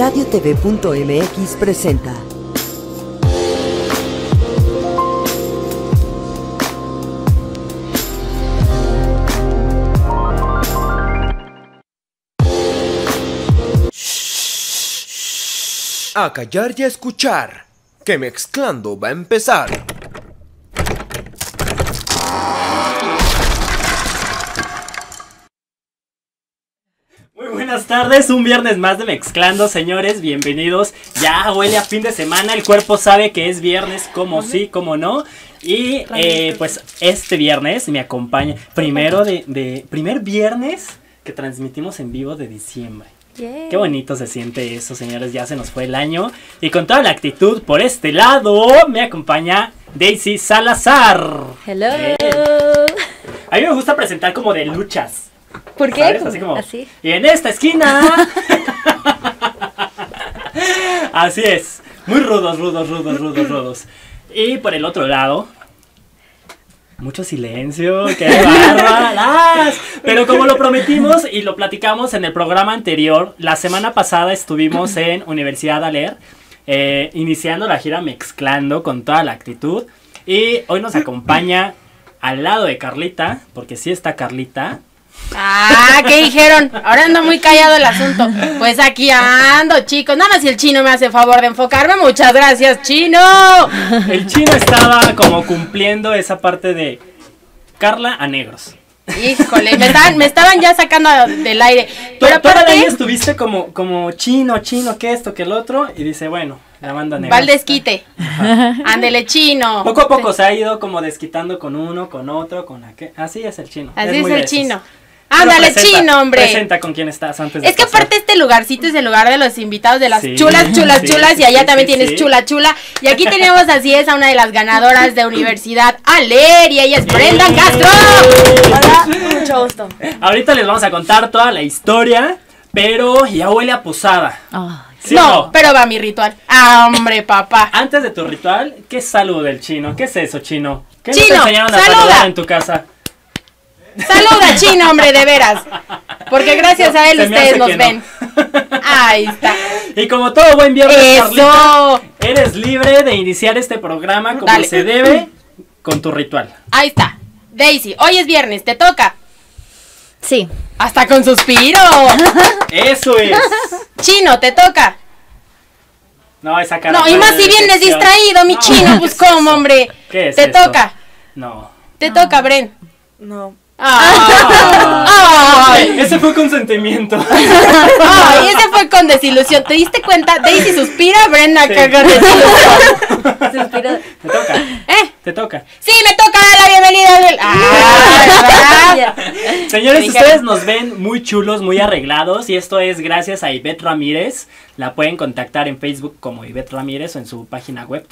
radiotv.mx presenta A callar y a escuchar, que Mezclando va a empezar. Muy buenas tardes, un viernes más de Mezclando, señores, bienvenidos. Ya huele a fin de semana, el cuerpo sabe que es viernes, como sí, como no. Y pues este viernes me acompaña, primer viernes que transmitimos en vivo de diciembre. Yeah. Qué bonito se siente eso, señores, ya se nos fue el año. Y con toda la actitud, por este lado, me acompaña Daisy Salazar. Hello. A mí me gusta presentar como de luchas. ¿Por qué? ¿Sabes? Así como, ¿así? Y en esta esquina. Así es, muy rudos. Y por el otro lado, mucho silencio, qué bárbaras. Pero como lo prometimos y lo platicamos en el programa anterior, la semana pasada estuvimos en Universidad Aler, iniciando la gira Mezclando con toda la actitud. Y hoy nos acompaña al lado de Carlita, porque sí está Carlita. Ah, ¿qué dijeron? Ahora ando muy callado el asunto. Pues aquí ando, chicos. Nada más si el chino me hace favor de enfocarme. Muchas gracias, chino. El chino estaba como cumpliendo esa parte de Carla a negros. Híjole, me estaban ya sacando del aire. Pero aparte ahí estuviste como chino, que esto, que el otro. Y dice, bueno, la manda negra. Va al desquite. Ándele, chino. Poco a poco se ha ido como desquitando con uno, con otro, con aquel. Así es el chino. Así es el chino. Ándale, chino, hombre. Presenta con quién estás antes de Es que pasar. aparte este lugarcito es el lugar de los invitados de las Sí, chulas. Y allá también tienes sí. chula. Y aquí tenemos así es a una de las ganadoras de Universidad Aler y ella es Brenda Castro. Hola, mucho gusto. Ahorita les vamos a contar toda la historia, pero ya huele a posada. ¿Sí No, pero va mi ritual. Ah, hombre, papá. Antes de tu ritual, ¿qué es salud del chino? ¿Qué es eso, chino? ¿Qué Chino, te enseñaron a saluda. saludar en tu casa? Saluda, chino, hombre, de veras. Porque gracias a él Se me ustedes hace nos que ven. Ahí está. Y como todo buen viernes, ¡Eso! Carlita, eres libre de iniciar este programa como Dale. se debe con tu ritual. Ahí está. Daisy, hoy es viernes, te toca. Sí. Hasta con suspiro. Eso es. Chino, te toca. No, esa cara. No, y más si vienes distraído, mi chino, pues cómo, hombre. ¿Qué es Te esto? toca. No. Te toca, Bren. No. Ay, Ese fue consentimiento. ay, ese fue con desilusión. ¿Te diste cuenta? Daisy suspira, Brenda Sí. caga desilusión. Suspiro. Te toca. Te toca. Sí, me toca dar la bienvenida. Ay, ¿verdad? Señores, Te dije- ustedes nos ven muy chulos, muy arreglados, y esto es gracias a Ivette Ramírez. La pueden contactar en Facebook como Ivette Ramírez o en su página web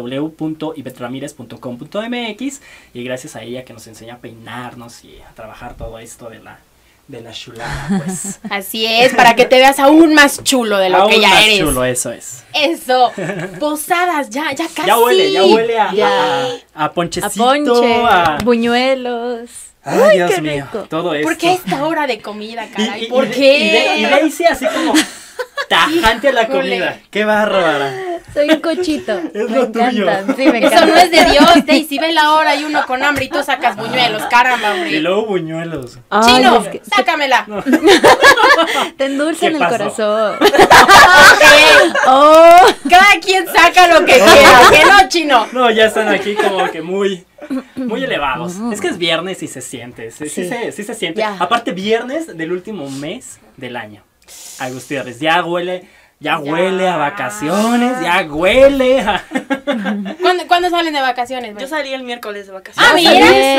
www.ivetteramírez.com.mx, y gracias a ella que nos enseña a peinarnos y a trabajar todo esto de la chulada, pues. Así es, para que te veas aún más chulo de lo Aún que ya más eres. chulo, eso es. Eso. Posadas, ya casi. Ya huele a A ponchecito, ponche, a... buñuelos. Ay, Dios qué mío, rico. todo esto. ¿Por qué esta hora de comida, caray? Y ¿Por qué? Y Daisy así como tajante a la comida. Híjole. Qué bárbara. Soy un cochito. Es Me lo tuyo. encantan. Sí, me Eso encantan. no es de Dios, Daisy. Ve la hora y uno con hambre y tú sacas buñuelos. Caramba, Y hombre. luego buñuelos. Ay, Chino, es que sácamela. te endulzan ¿Qué el pasó? corazón. Ok. Oh, Cada quien saca lo que quiera. ¿Que no, chino? No, ya están aquí como que muy elevados. Es que es viernes y se siente. Sí se siente. Ya. Aparte, viernes del último mes del año. Agustín, ya huele a vacaciones, ya huele a... ¿Cuándo salen de vacaciones? Yo Bren? salí el miércoles de vacaciones. Ah, mira.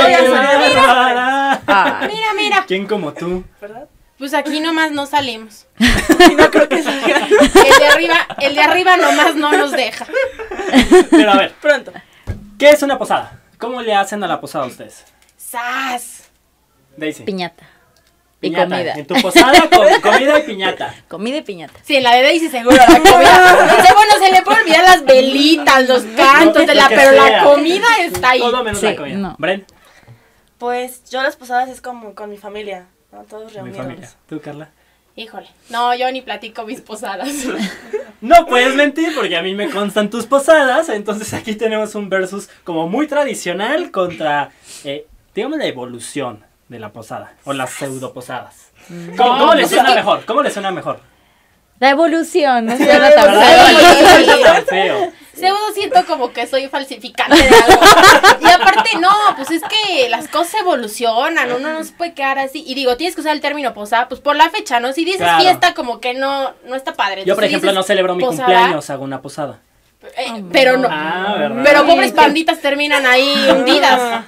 Mira. Mira. ¿Quién como tú? ¿Verdad? Pues aquí nomás no salimos. Y no creo que salga El de arriba nomás no nos deja. Pero a ver, pronto. ¿qué es una posada? ¿Cómo le hacen a la posada ustedes? ¡Sas! Daisy. piñata. Y Piñata. comida. En tu posada, comida y piñata. Comida y piñata. Sí, en la de Daisy seguro la comida. Bueno, se le puede olvidar las velitas, los cantos Lo que pero la sea. comida está ahí. Todo menos Sí, la comida. no. Bren, Pues yo las posadas es como con mi familia, ¿no? Todos mi reunidos. familia. ¿Tú, Carla? Híjole, no, yo ni platico mis posadas. No puedes mentir porque a mí me constan tus posadas. Entonces aquí tenemos un versus como muy tradicional contra, digamos, la evolución de la posada o las pseudo posadas. ¿Cómo le suena mejor? ¿Cómo le suena mejor? La evolución, no Sí, suena la tan evolución. feo. No suena tan feo. Pseudo siento como que soy falsificante de algo. Y aparte, no, pues es que las cosas evolucionan, uno no se puede quedar así. Y digo, tienes que usar el término posada, pues por la fecha, ¿no? Si dices Claro. fiesta, como que no está padre. Yo, por Entonces ejemplo, dices no celebro mi posada, cumpleaños, hago una posada. Pero no. Ah, ¿verdad? Pero pobres panditas terminan ahí hundidas.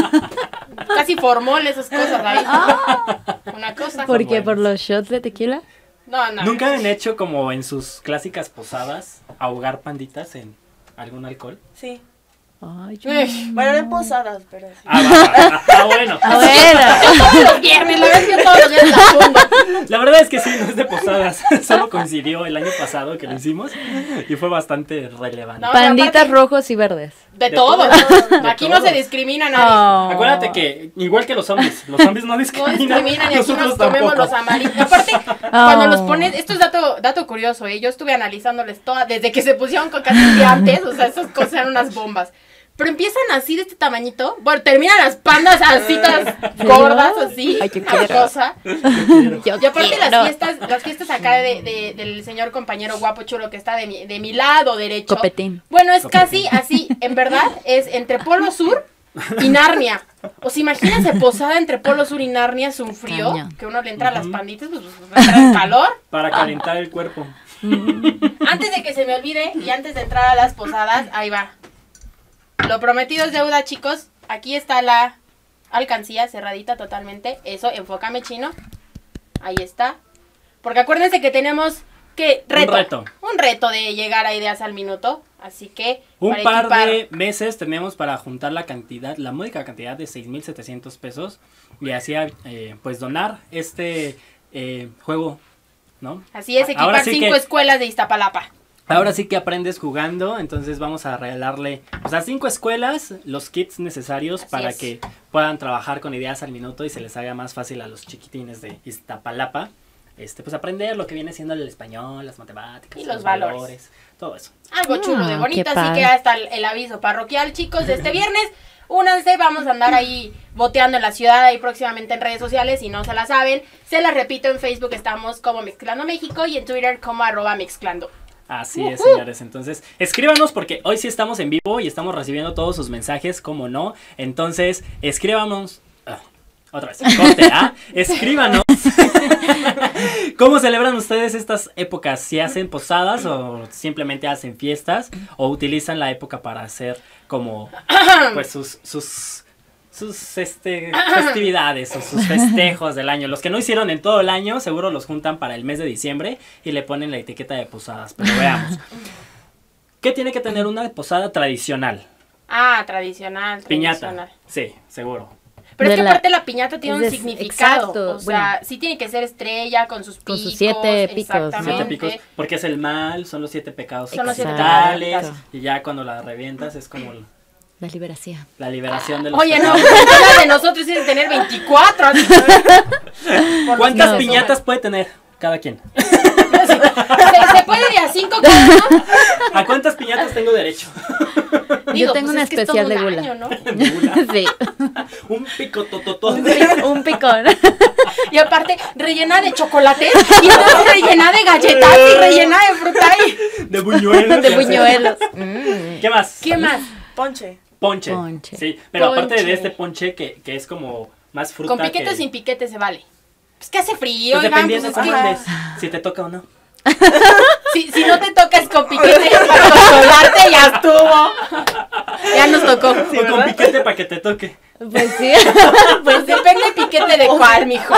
Casi formol esas cosas ahí. Una cosa. ¿Por qué? buenos. ¿Por los shots de tequila? No. ¿Nunca han hecho como en sus clásicas posadas ahogar panditas en algún alcohol? Sí. Ay, Bueno, no en posadas, pero sí. Bueno. A ver. Todos los viernes, la verdad es que todos los viernes la fundo. La verdad es que sí, no es de posadas. Solo coincidió el año pasado que lo hicimos y fue bastante relevante. No, Panditas aparte- rojos y verdes. De De todos. todos. De Aquí no se todos. discrimina a nadie. Oh. Acuérdate que, igual que los zombies no No discriminan. discriminan y aquí nosotros nos comemos tampoco. los amarillos. Aparte, cuando los pones, esto es dato curioso, yo estuve analizándoles todas, desde que se pusieron con casi un día antes, o sea, esas cosas eran unas bombas. Pero empiezan así de este tamañito, bueno, terminan las pandas así, gordas, así, Ay, qué una quiero. cosa. Yo Y aparte quiero. las fiestas acá del señor compañero guapo chulo que está de mi lado derecho. Copetín. Bueno, es casi así, en verdad, es entre Polo Sur y Narnia. O sea, imagínense posada entre Polo Sur y Narnia, es un frío, Cañón. que uno le entra a las panditas, pues le entra el calor. Para calentar el cuerpo. Antes de que se me olvide y antes de entrar a las posadas, ahí va. Lo prometido es deuda, chicos. Aquí está la alcancía cerradita totalmente. Eso, enfócame, chino. Ahí está. Porque acuérdense que tenemos que un reto de llegar a ideas al minuto. Así que Un para par equipar- de meses tenemos para juntar la módica cantidad de 6,700 pesos y así pues donar este juego, ¿no? Así es, Ahora equipar sí 5 que- escuelas de Iztapalapa. Ahora sí que aprendes jugando, entonces vamos a regalarle pues, a 5 escuelas los kits necesarios Así para es. que puedan trabajar con ideas al minuto y se les haga más fácil a los chiquitines de Iztapalapa. Pues aprender lo que viene siendo el español, las matemáticas, Y los valores. todo eso. Algo chulo de Ah, bonito, qué así padre. que hasta el aviso parroquial, chicos, de este viernes. Únanse, vamos a andar ahí boteando en la ciudad, ahí próximamente en redes sociales, si no se la saben. Se las repito, en Facebook estamos como Mezclando México y en Twitter como @Mezclando. Así es, señores. Entonces, escríbanos porque hoy sí estamos en vivo y estamos recibiendo todos sus mensajes, como no. Entonces, escríbanos. Otra vez, corte, escríbanos. ¿Cómo celebran ustedes estas épocas? ¿Si hacen posadas o simplemente hacen fiestas? ¿O utilizan la época para hacer como pues sus festividades o sus festejos del año? Los que no hicieron en todo el año seguro los juntan para el mes de diciembre y le ponen la etiqueta de posadas. Pero veamos. ¿Qué tiene que tener una posada tradicional? Tradicional. Piñata. Sí, seguro. Pero es De que la- aparte la piñata tiene un es significado. exacto, O sea, bueno. sí tiene que ser estrella con sus Con picos. sus 7 picos, ¿no? 7 Exactamente. picos, porque es el mal, son los 7 pecados Son los 7 capitales, pecados. y ya cuando la revientas es como La liberación. la liberación de los Oye, no, pecados. la de nosotros es tener 24. así que- por ¿Cuántas los que piñatas puede tener cada quien? se puede de a 5 cada uno. ¿A cuántas piñatas tengo derecho? Yo tengo una es que es especial todo de un gula. año, ¿no? Sí. Un pico tototón. Un picón. Y aparte, rellena de chocolate, y entonces rellena de galletas y rellena de fruta. De buñuelos. De ya sé. buñuelos. ¿Qué más? ¿Qué más? Ponche. Ponche. Ponche. Sí, pero aparte Ponche. de este ponche que es como más fruta Con piquete o que... sin piquete se vale. Pues que hace frío, Pues oigan, dependiendo pues es cómo que- andes, si te toca o no. si no te tocas con piquete para consolarte, ya estuvo. Ya nos tocó. O con piquete para que te toque. Pues sí. Pues depende de piquete de cuál, mijo.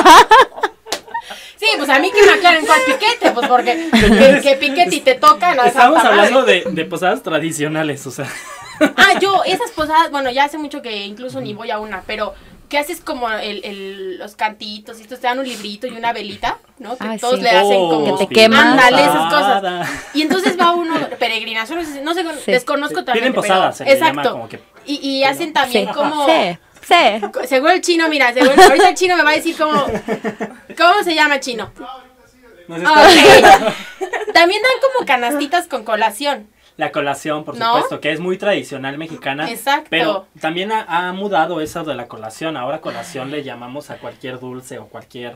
Sí, pues a mí que me aclaren cuál piquete, pues porque que piquete y te toca, no Estamos santa hablando madre. de posadas tradicionales, o sea. Yo, esas posadas, bueno, ya hace mucho que incluso ni voy a una, pero ¿qué haces como los cantitos? Y estos te dan un librito y una velita, ¿no? Que Ay, todos sí. le hacen como... Que te quemas. Ándale, esas posada. cosas. Y entonces va uno, peregrinación, no sé, Sí. desconozco también. Piden posadas, se le llama Exacto. como que... Y hacen también Sí. como... Sí. Sí. Seguro el chino, mira, ahorita el chino me va a decir cómo se llama chino. Nos está- Ok. También dan como canastitas con colación. La colación, por ¿No? supuesto, que es muy tradicional mexicana. Exacto. Pero también ha mudado eso de la colación. Ahora colación le llamamos a cualquier dulce o cualquier,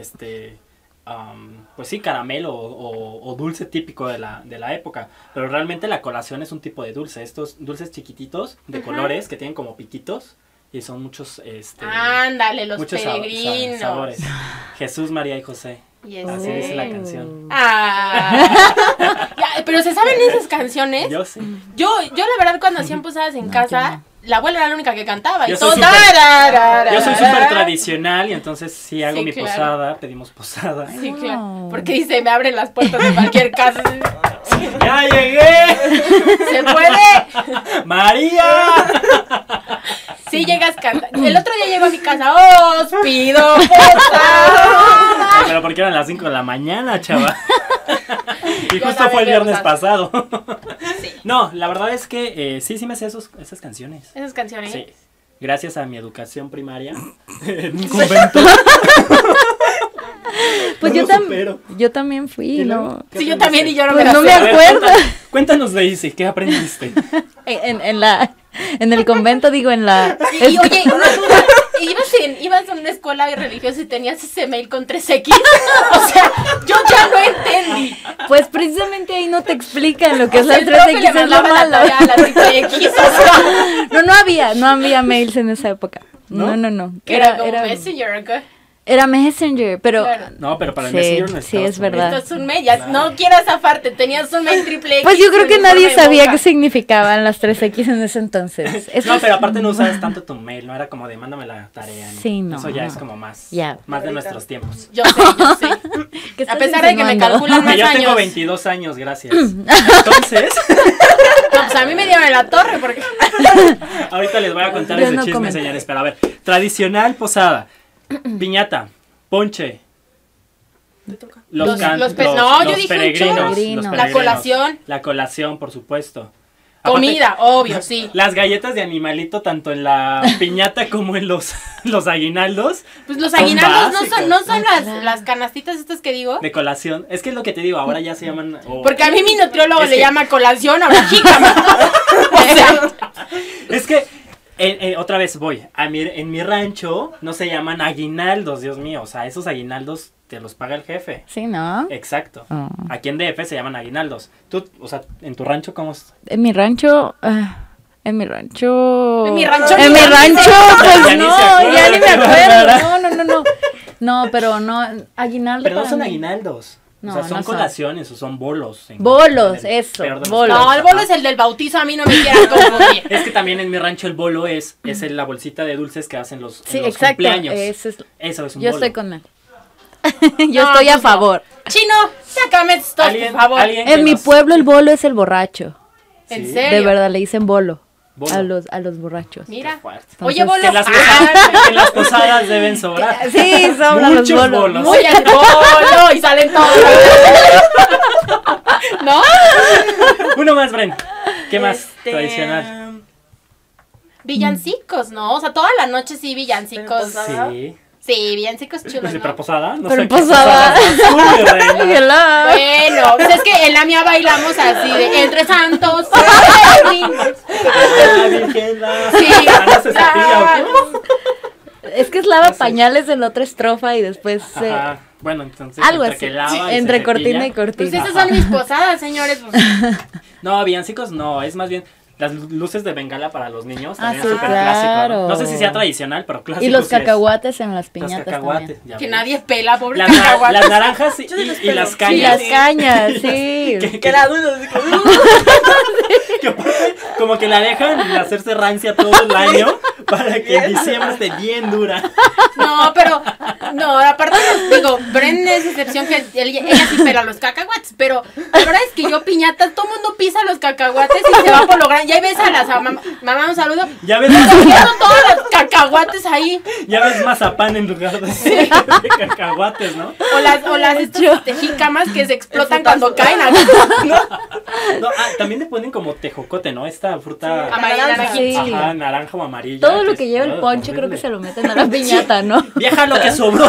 pues sí, caramelo o dulce típico de la época. Pero realmente la colación es un tipo de dulce. Estos dulces chiquititos de colores que tienen como piquitos y son muchos, Ándale, los muchos peregrinos. sabores. Jesús, María y José. Y Así dice la canción. Ah. Ya, pero ¿se saben esas canciones? Yo sí. Yo la verdad, cuando hacían posadas en casa, la abuela era la única que cantaba. Yo Y soy todo. Yo soy súper tradicional y entonces si hago Sí, mi claro. posada, pedimos posada. Sí, claro. Porque dice, me abren las puertas de cualquier casa. ¡Ya llegué! ¿Se puede? ¡María! Sí, llegas cantando. El otro día llegó a mi casa. ¡Os pido posada! Ay, pero porque eran las 5 de la mañana, chava. Y Yo justo fue el también veo viernes cosas. pasado. No, la verdad es que sí me sé esas canciones. Esas canciones. Sí. Gracias a mi educación primaria en un convento. Pues No yo, lo supero. yo también fui, ¿Y luego? ¿no? ¿Qué Sí, yo aprendiste? también y yo no Pues me la no sé. me A ver, acuerdo. Cuéntanos, Daisy, ¿qué aprendiste? En el convento, digo, en la... Y oye, una duda. Ibas a una escuela religiosa y tenías ese mail con 3X. O sea, yo ya no entendí. Pues precisamente ahí no te explican lo que es O sea, la el profe 3X, le es lo mandaba la malo. tarea a la triple X. O sea, No había mails en esa época. No. que era como Messenger acá. Era Messenger, pero... Claro. No, pero para el Sí, Messenger sí, necesitabas es un- verdad. Esto es un mail, ya no quieras zafarte, tenías un mail triple X. Pues yo creo que con nadie uniforme sabía boca. qué significaban las 3X en ese entonces. Eso No, es- pero aparte no usabas tanto tu mail, no era como de mándame la tarea. Sí, no. Eso ya es como más, Ya. más de nuestros tiempos. Yo sé. ¿Qué A estás pesar de que me insinuando? calculan más Que yo tengo años. 22 años, gracias. Entonces, No, pues a mí me dieron en la torre porque... ahorita les voy a contar Yo ese no chisme, comento. señores. Pero a ver, tradicional posada, piñata, ponche, No, yo dije un peregrinos, chorro. los La peregrinos, colación. la colación, por supuesto. Aparte, Comida, obvio, sí. las galletas de animalito, tanto en la piñata como en los aguinaldos, Pues los Son aguinaldos básicos. no son las canastitas estas que digo. de colación. Es que es lo que te digo, ahora ya se llaman... Porque a mí mi nutriólogo Es le que- llama colación a la jícama. O sea, Es que, otra vez voy, en mi rancho no se llaman aguinaldos, Dios mío, o sea, esos aguinaldos te los paga el jefe. Sí, ¿no? Exacto. Oh. Aquí en DF se llaman aguinaldos. Tú, o sea, en tu rancho, ¿cómo es? En mi rancho... En mi rancho... En mi rancho En ni mi me rancho, acuerdo. pues Ya ni no, se acuerda, ya ni me qué acuerdo. bárbara. No. No, pero no, aguinaldo Pero no para son mí. aguinaldos. No, o sea, son no son. colaciones o son bolos. Bolos, en el eso, peor de los bolos. casos, no, el bolo ajá. es el del bautizo, a mí no me quieran confundir. Es que también en mi rancho el bolo es la bolsita de dulces que hacen los, Sí, en los exacto. cumpleaños. Eso es, Eso es un yo bolo. estoy con él. Yo No, estoy a pues no. favor. Chino, sácame esto, por favor. ¿Alguien que En mi nos- pueblo el bolo es el borracho. En Sí. serio. De verdad, le dicen bolo. Bolo. A los borrachos. Mira. Qué fuerte. Oye, Entonces, bolo. Que en las, Ah, en las posadas deben sobrar. Sí, sobran los Muchos bolos. bolos. Oye, el bolo y salen todos. ¿No? Uno más, Bren. ¿Qué más tradicional? Villancicos, ¿no? O sea, toda la noche sí, villancicos. ¿Posada? Sí. Sí, villancicos chulos, Pues, ¿no? ¿pero posada? No Pero sé qué posada. posada. Uy, reina. Hello. Bueno, pues es que en la mía bailamos así de entre santos. La Virgen, la- Sí. Ah, no se cepilla, ¿o qué? Es que es lava pañales en la otra estrofa y después Ajá. Bueno, entonces algo entre así. que lava y Entre se cortina cepilla. y cortina. Pues esas son mis posadas, señores. Pues, No, villancicos no, es más bien las luces de bengala para los niños, Ah, también sí, es súper clásico, claro. ¿no? No sé si sea tradicional, pero clásico Y los sí es. cacahuates en las Los piñatas cacahuates, también. ya que ves. nadie pela, pobre Las, cacahuate. las naranjas y, Yo sí les y las pelo. Y cañas. las cañas, sí. Que era dulce, así como, Que aparte, como que la dejan hacerse rancia todo el año para que en diciembre esté bien dura. No, pero, no, aparte, digo, Bren es excepción que ella sí pela los cacahuates, pero la verdad es que yo piñata, todo el mundo pisa los cacahuates y se va por lo grande. Ya ves a las mamá, un saludo, Ya ves, cogiendo todos los cacahuates ahí, ya ves mazapán en lugar de cacahuates, ¿no? o las estas jícamas que se explotan cuando caen. No, también le ponen como tejocote, ¿no? Esta fruta Amarilla, Sí. ajá, naranja o amarilla. Todo lo que lleva el es ponche creo horrible. que se lo meten a la piñata, ¿no? Vieja, lo que sobró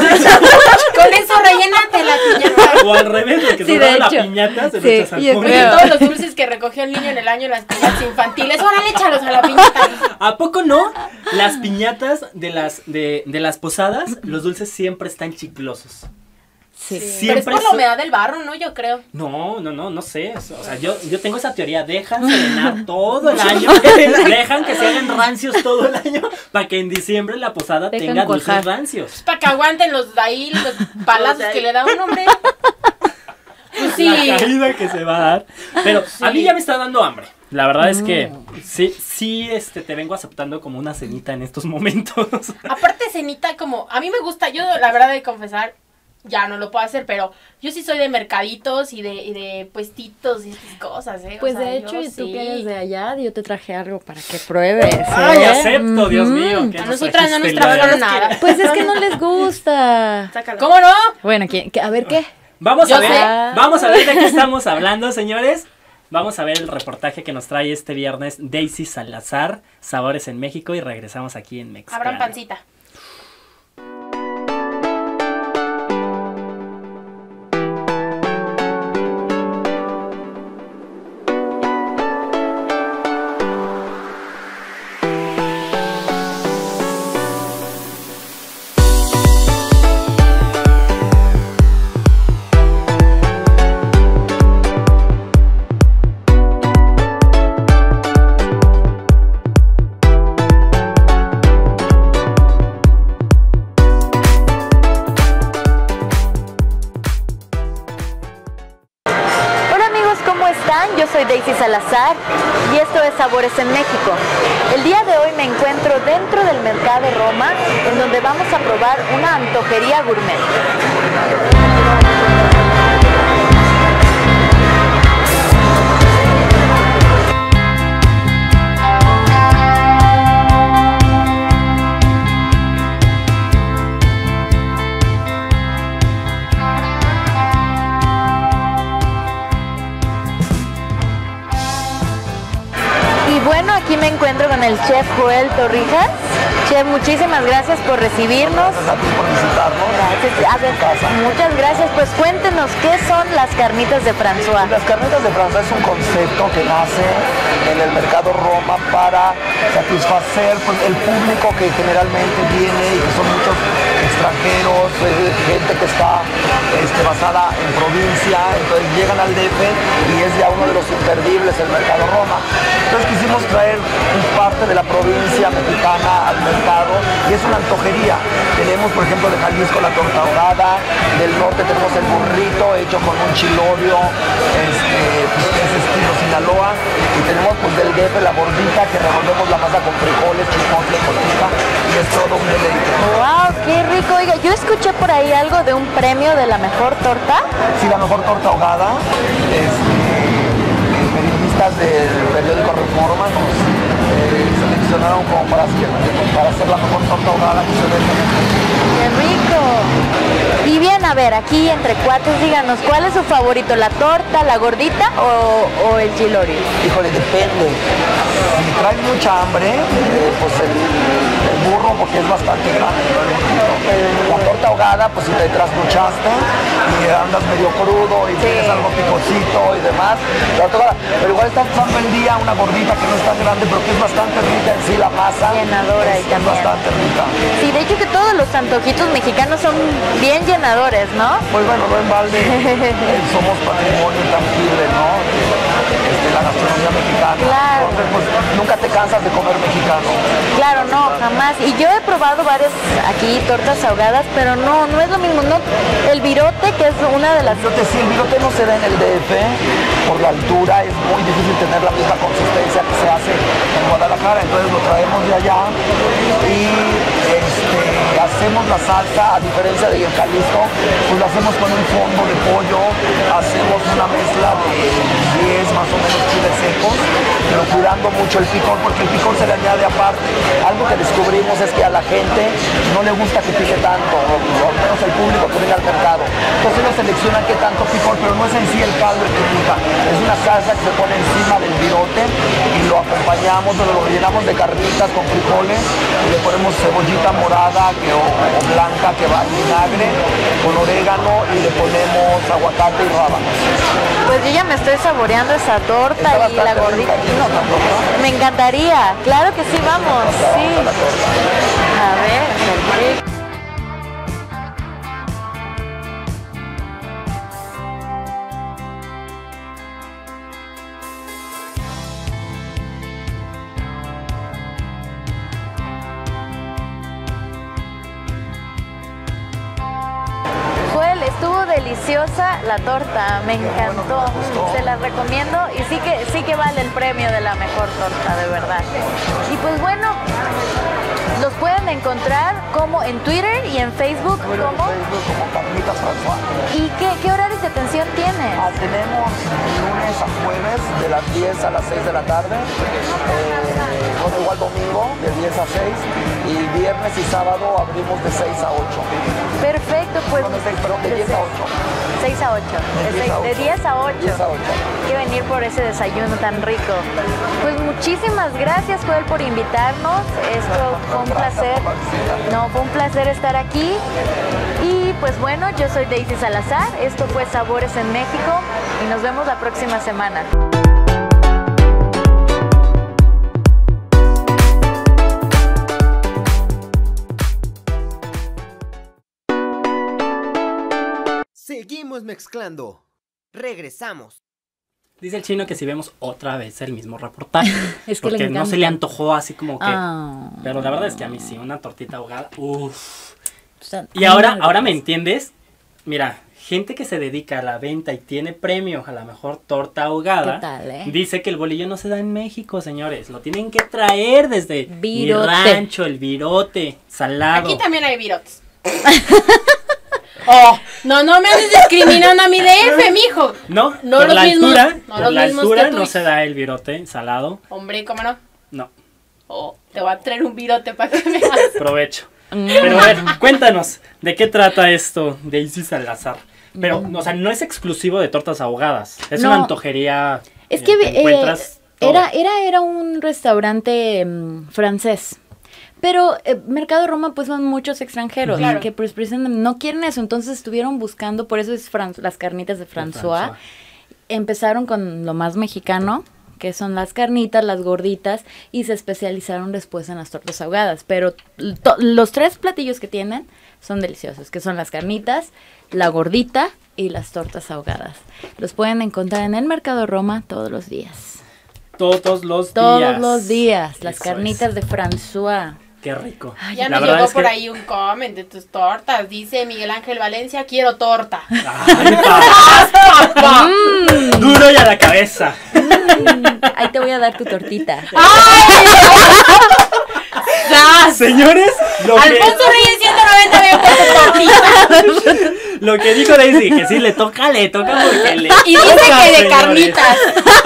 Con eso rellénate la piñata. O al revés, de que Sí, sobraba de la hecho. piñata, se Sí, lo echas al y es fondo. Oye, feo. todos los dulces que recogió el niño en el año en las piñatas infantiles, órale, échalos a la piñata. ¿A poco no? Las piñatas de las posadas, los dulces siempre están chiclosos. Sí. Pero es Siempre por la son- humedad del barro, ¿no? Yo creo. No sé. O sea, yo tengo esa teoría. Dejan serenar todo el año. Dejan que se hagan rancios todo el año para que en diciembre la posada Dejan tenga dulces cuajar. rancios. Para que aguanten los palazos que le da un hombre. Pues sí. La caída que se va a dar. Pero a mí ya me está dando hambre. La verdad es que sí, te vengo aceptando como una cenita en estos momentos. Aparte, cenita, como, a mí me gusta, yo la verdad de confesar, ya no lo puedo hacer, pero yo sí soy de mercaditos y de puestitos y estas cosas, ¿eh? O Pues sea, de hecho, yo y tú sí. que eres de allá, yo te traje algo para que pruebes. Ay, ¿eh? acepto, Dios Ujú. mío. ¿qué A nos nosotras no nos trajiste el día de trajeron hoy? nada. Pues es que no les gusta. Sácalo. ¿Cómo no? Bueno, a ver qué. Vamos Yo a ver, sé. vamos a ver de qué estamos hablando, señores. Vamos a ver el reportaje que nos trae este viernes Daisy Salazar, Sabores en México, y regresamos aquí en Mexicano. Abran pancita. Hola amigos, ¿cómo están? Yo soy Daisy Salazar y esto es Sabores en México. El día de hoy me encuentro dentro del Mercado Roma, en donde vamos a probar una antojería gourmet. Y bueno, aquí me encuentro con el chef Joel Torrijas. Chef, muchísimas gracias por recibirnos. Gracias a ti por visitarnos. Gracias. A ver, muchas gracias. Pues cuéntenos, ¿qué son las carnitas de François? Las carnitas de François es un concepto que nace en el mercado Roma para satisfacer pues, el público que generalmente viene y que son muchos extranjeros, gente que está basada en provincia, entonces llegan al DF y es ya uno de los imperdibles el mercado Roma. Entonces quisimos traer parte de la provincia mexicana al mercado y es una antojería. Tenemos, por ejemplo, de Jalisco la torta ahogada, del norte tenemos el burrito hecho con un chilorio, es estilo Sinaloa, y tenemos pues del DF la gordita que revolvemos la masa con frijoles, chipotle, cotija y es todo un deleite. ¡Wow! ¡Qué rico! Oiga, yo escuché por ahí algo de un premio de la mejor torta. Sí, la mejor torta ahogada, periodistas del periódico Reforma nos seleccionaron como para hacer la mejor torta ahogada que se vende. ¡Qué rico! Y bien, a ver, aquí entre cuates, díganos, ¿cuál es su favorito? ¿La torta, la gordita o el chilorio? Híjole, depende. Si traes mucha hambre, pues el burro porque es bastante grande. La torta ahogada, pues si te trasnochaste y andas medio crudo y tienes algo picosito y demás, la torta ahogada. Pero igual estás pasando el día una gordita que no es tan grande, pero que es bastante rica en sí la masa. Llenadora y es también. bastante rica. Sí, de hecho que todos los antojitos mexicanos son bien llenadores, ¿no? Pues bueno, no en balde somos patrimonio intangible, ¿no? La gastronomía mexicana. Claro. Entonces, pues nunca te cansas de comer mexicano. Claro, no, jamás. Y yo he probado varias aquí tortas ahogadas, pero no es lo mismo. No, el virote, que es una de las... Sí, el virote no se da en el DF por la altura, es muy difícil tener la misma consistencia que se hace en Guadalajara, entonces lo traemos de allá y hacemos la salsa, a diferencia de en Jalisco, pues la hacemos con un fondo de pollo, hacemos una mezcla de 10 más o menos chiles secos, pero cuidando mucho el picor, porque el picor se le añade aparte. Algo que descubrimos es que a la gente no le gusta que pique tanto, menos el público que viene al mercado. Entonces ellos seleccionan qué tanto frijol, pero no es en sí el caldo el que pica. Es una salsa que se pone encima del virote y lo acompañamos, lo rellenamos de carnitas con frijoles y le ponemos cebollita morada o blanca que va al vinagre, con orégano y le ponemos aguacate y rábanos. Pues yo ya me estoy saboreando esa torta Está y la bastante gordita. rica. ¿Quieres otra torta? Me encantaría, claro que sí, vamos, sí. La torta. A ver, perfecto. Joel, estuvo deliciosa la torta, me encantó, se la recomiendo y sí que vale el premio de la mejor torta, de verdad. Y pues bueno, los pueden encontrar como en Twitter y en Facebook como. Como Carnitas François. ¿Y qué horarios de atención tienen? Tenemos lunes a jueves de las 10 a las 6 de la tarde, bueno, igual domingo de 10 a 6 y viernes y sábado abrimos de 6 a 8. Perfecto, pues. No, perdón, de 10 a 8. 6 a 8. De 10 a 8. 10 a 8. Hay que venir por ese desayuno tan rico. Pues muchísimas gracias, Joel, por invitarnos. Esto fue un placer. No, fue un placer estar aquí. Y pues bueno, yo soy Daisy Salazar. Esto fue Sabores en México y nos vemos la próxima semana. Seguimos mezclando. Regresamos. Dice el chino que si vemos otra vez el mismo reportaje. Es que le porque no encanta. se le antojó así como que. Ah. Pero la verdad es que a mí sí, una tortita ahogada. Uff. O sea, Y ahora me entiendes. Mira, gente que se dedica a la venta y tiene premio a la mejor torta ahogada. ¿Qué tal, Dice que el bolillo no se da en México, señores. Lo tienen que traer desde mi Virote. rancho, el virote salado. Aquí también hay virotes. Oh, no me andes discriminando a mi DF, mijo. No, No por los la mismos, altura, no por los la mismos altura que tú. no se da el virote salado. Hombre, ¿cómo no? No, Oh, te voy a traer un virote para que me hagas. provecho. Pero a ver, cuéntanos, ¿de qué trata esto de Daisy Salazar? Pero, o sea, no es exclusivo de tortas ahogadas. Es No. una antojería. Es que encuentras todo. era un restaurante francés. Pero Mercado Roma pues van muchos extranjeros Claro. que pues precisamente no quieren eso, entonces estuvieron buscando, por eso es las carnitas de François. Empezaron con lo más mexicano, que son las carnitas, las gorditas, y se especializaron después en las tortas ahogadas. Pero los tres platillos que tienen son deliciosos, que son las carnitas, la gordita y las tortas ahogadas. Los pueden encontrar en el Mercado Roma todos los días. Todos los días. Todos los días, las Eso carnitas es. de François. Qué rico. Ya La me verdad llegó es por que- ahí un comment de tus tortas. Dice Miguel Ángel Valencia, quiero torta. Ay, ¡Papá! duro y a la cabeza. Ahí te voy a dar tu tortita. ¡Sas! Señores, Alfonso Reyes 190 me puesto tortita. lo que dijo Daisy, que sí le toca porque le Y dice toca, que de señores. carnitas.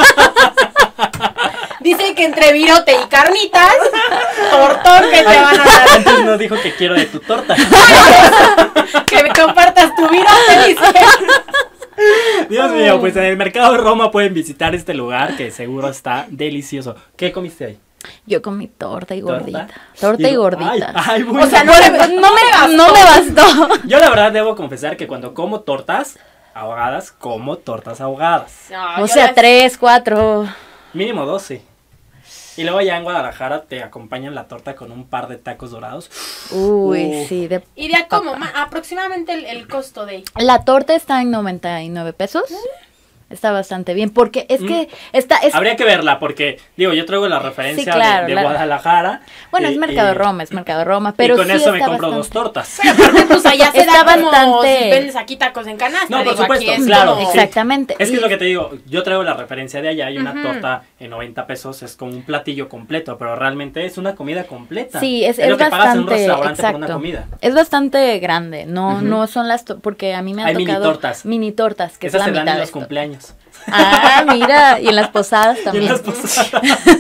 Dice que entre virote y carnitas, tortón que te van a dar. Antes no dijo que quiero de tu torta. Que me compartas tu virote, dice. Dios mío, pues en el Mercado Roma pueden visitar este lugar que seguro está delicioso. ¿Qué comiste ahí? Yo comí torta y ¿Torta? gordita. Torta y gordita. Ay, bueno. O sea, No me bastó. Yo la verdad debo confesar que cuando como tortas ahogadas, como tortas ahogadas. No, O yo sea, las- 3, 4. Mínimo 12. Y luego ya en Guadalajara te acompañan la torta con un par de tacos dorados. Uy, sí. Y de a como aproximadamente el costo de. La torta está en 99 pesos. Está bastante bien, porque es que Habría que verla porque, digo, yo traigo la referencia Sí, claro, de la- Guadalajara. Bueno, y- es Mercado y- Roma, pero y con sí eso me está compro bastante. 2 tortas. Aparte, pues allá se Está da como bastante- si vendes aquí tacos en canasta. No, por digo, supuesto, aquí es claro. como- Sí. Exactamente. Es que Y- es lo que te digo, yo traigo la referencia de allá y una Ujú. torta en 90 pesos es como un platillo completo, pero realmente es una comida completa. Sí, es lo que pagas en un bastante, restaurante por una exacto. comida. Es bastante grande, no Ujú. no son porque a mí me han Hay mini tocado tortas. mini tortas, que Esas es se la dan mitad en de los esto. cumpleaños. Ah, mira, y en las posadas Y en también. las posadas.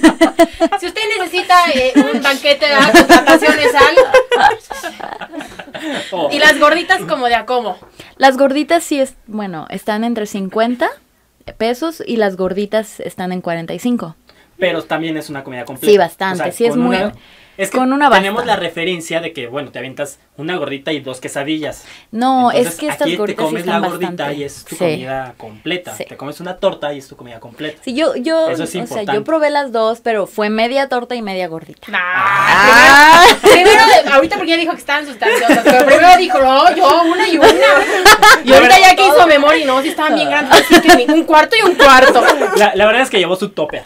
Si usted necesita un banquete de contrataciones, Oh. Y las gorditas como de a cómo. Las gorditas sí están entre 50 pesos y las gorditas están en 45. Pero también es una comida completa. Sí, bastante, sí es con muy... Es que con una basta. tenemos la referencia de que, bueno, te avientas una gordita y 2 quesadillas. No, Entonces, es que estas aquí te gorditas sí comes la están gordita bastante. y es tu Sí. comida completa. Sí. Te comes una torta y es tu comida completa. Sí, yo, Eso es o sea, importante. yo probé las dos, pero fue media torta y media gordita. Nah, primero, ahorita porque ya dijo que estaban sustanciosas, pero primero dijo, no, yo una y una. Y ahorita ya que hizo memoria, no, sí estaban bien grandes, así que un cuarto y un cuarto. La verdad es que llevó su tope.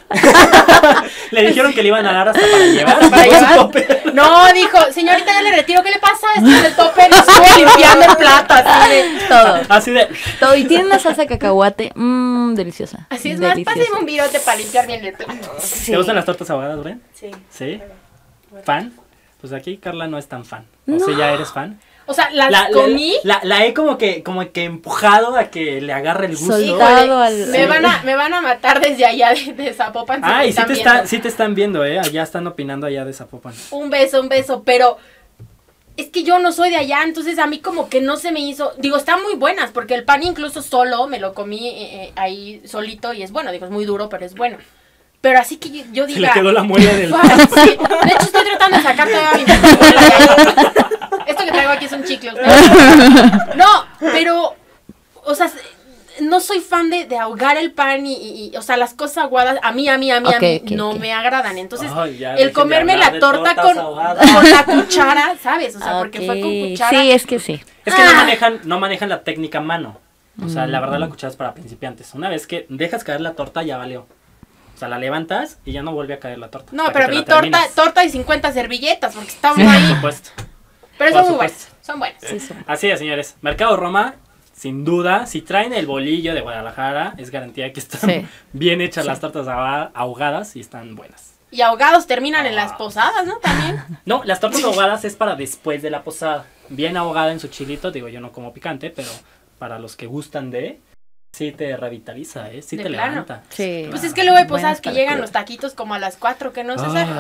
Le dijeron que le iban a dar hasta para llevar. Para llevó su llevar. tope. No, dijo, señorita, ya le retiro, ¿qué le pasa? Esto es el tope, no estuvo limpiando el plato, así de... Todo. Así de... Todo. Y tiene una salsa de cacahuate, deliciosa. Así es más, Deliciosa. pásame un virote para limpiar bien el plato. Sí. ¿Te gustan las tortas ahogadas, Bren? Sí. ¿Sí? ¿Fan? Pues aquí Carla no es tan fan. O sea, ¿ya eres fan? O sea, las comí. La he como que empujado a que le agarre el gusto. Soltado. Híjole, me van a matar desde allá de Zapopan. si Ah, me y están viendo. sí te están viendo, allá están opinando allá de Zapopan. Un beso, pero es que yo no soy de allá, entonces a mí como que no se me hizo, digo, están muy buenas, porque el pan incluso solo me lo comí ahí solito y es bueno, digo, es muy duro, pero es bueno. Pero así que yo Se diga... le quedó la muela del... Sí, de hecho estoy tratando de sacar toda mi muela. Esto que traigo aquí es un chicle. No, pero, o sea, no soy fan de ahogar el pan y o sea, las cosas aguadas, a mí no me agradan. Entonces, Ay, ya, el dejen de comerme hablar la de torta tortas ahogadas. con la cuchara, ¿sabes? O sea, porque fue con Ok. cuchara. Sí, es que sí. Es que no manejan la técnica mano. O sea, la verdad la cuchara es para principiantes. Una vez que dejas caer la torta, ya valió. O sea, la levantas y ya no vuelve a caer la torta. No, hasta pero que te mi la terminas. torta y 50 servilletas, porque estaban Por ahí. supuesto. Pero por son muy supuesto. buenas, son buenas. Sí, son. Así es, señores. Mercado Roma, sin duda, si traen el bolillo de Guadalajara, es garantía que están Sí. bien hechas las tortas ahogadas y están buenas. Y ahogados terminan en las posadas, ¿no? También. No, las tortas ahogadas es para después de la posada. Bien ahogada en su chilito, digo, yo no como picante, pero para los que gustan sí te revitaliza, sí De te plano. levanta. Sí. Pues es que luego hay Buenas posadas que para llegan crudo. los taquitos como a las 4, que no se sabe.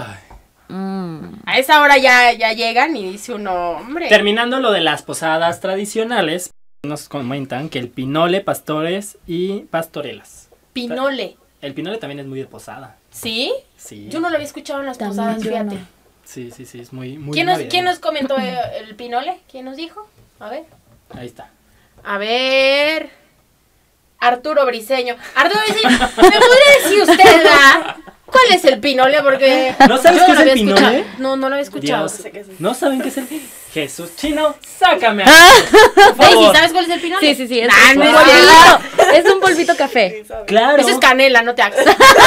Ay. A esa hora ya llegan y dice uno, hombre. Terminando lo de las posadas tradicionales, nos comentan que el pinole, pastores y pastorelas. Pinole. El pinole también es muy de posada. ¿Sí? Sí. Yo no lo había escuchado en las También posadas, yo fíjate. no. Sí, es muy ¿Quién navideño. nos comentó el pinole? ¿Quién nos dijo? A ver. Ahí está. A ver. Arturo Briseño. Arturo Briseño, ¿me podría decir usted, cuál es el pinole? Porque ¿No sabes yo qué es el había pinole? escuchado. No lo había escuchado. Dios, ¿no saben qué es el Jesús Chino? Sácame. Por Daisy, favor. ¿sabes cuál es el pinole? Sí, es, Nah, un no es polvito. Es un polvito café. Claro. Eso es canela, no te hagas.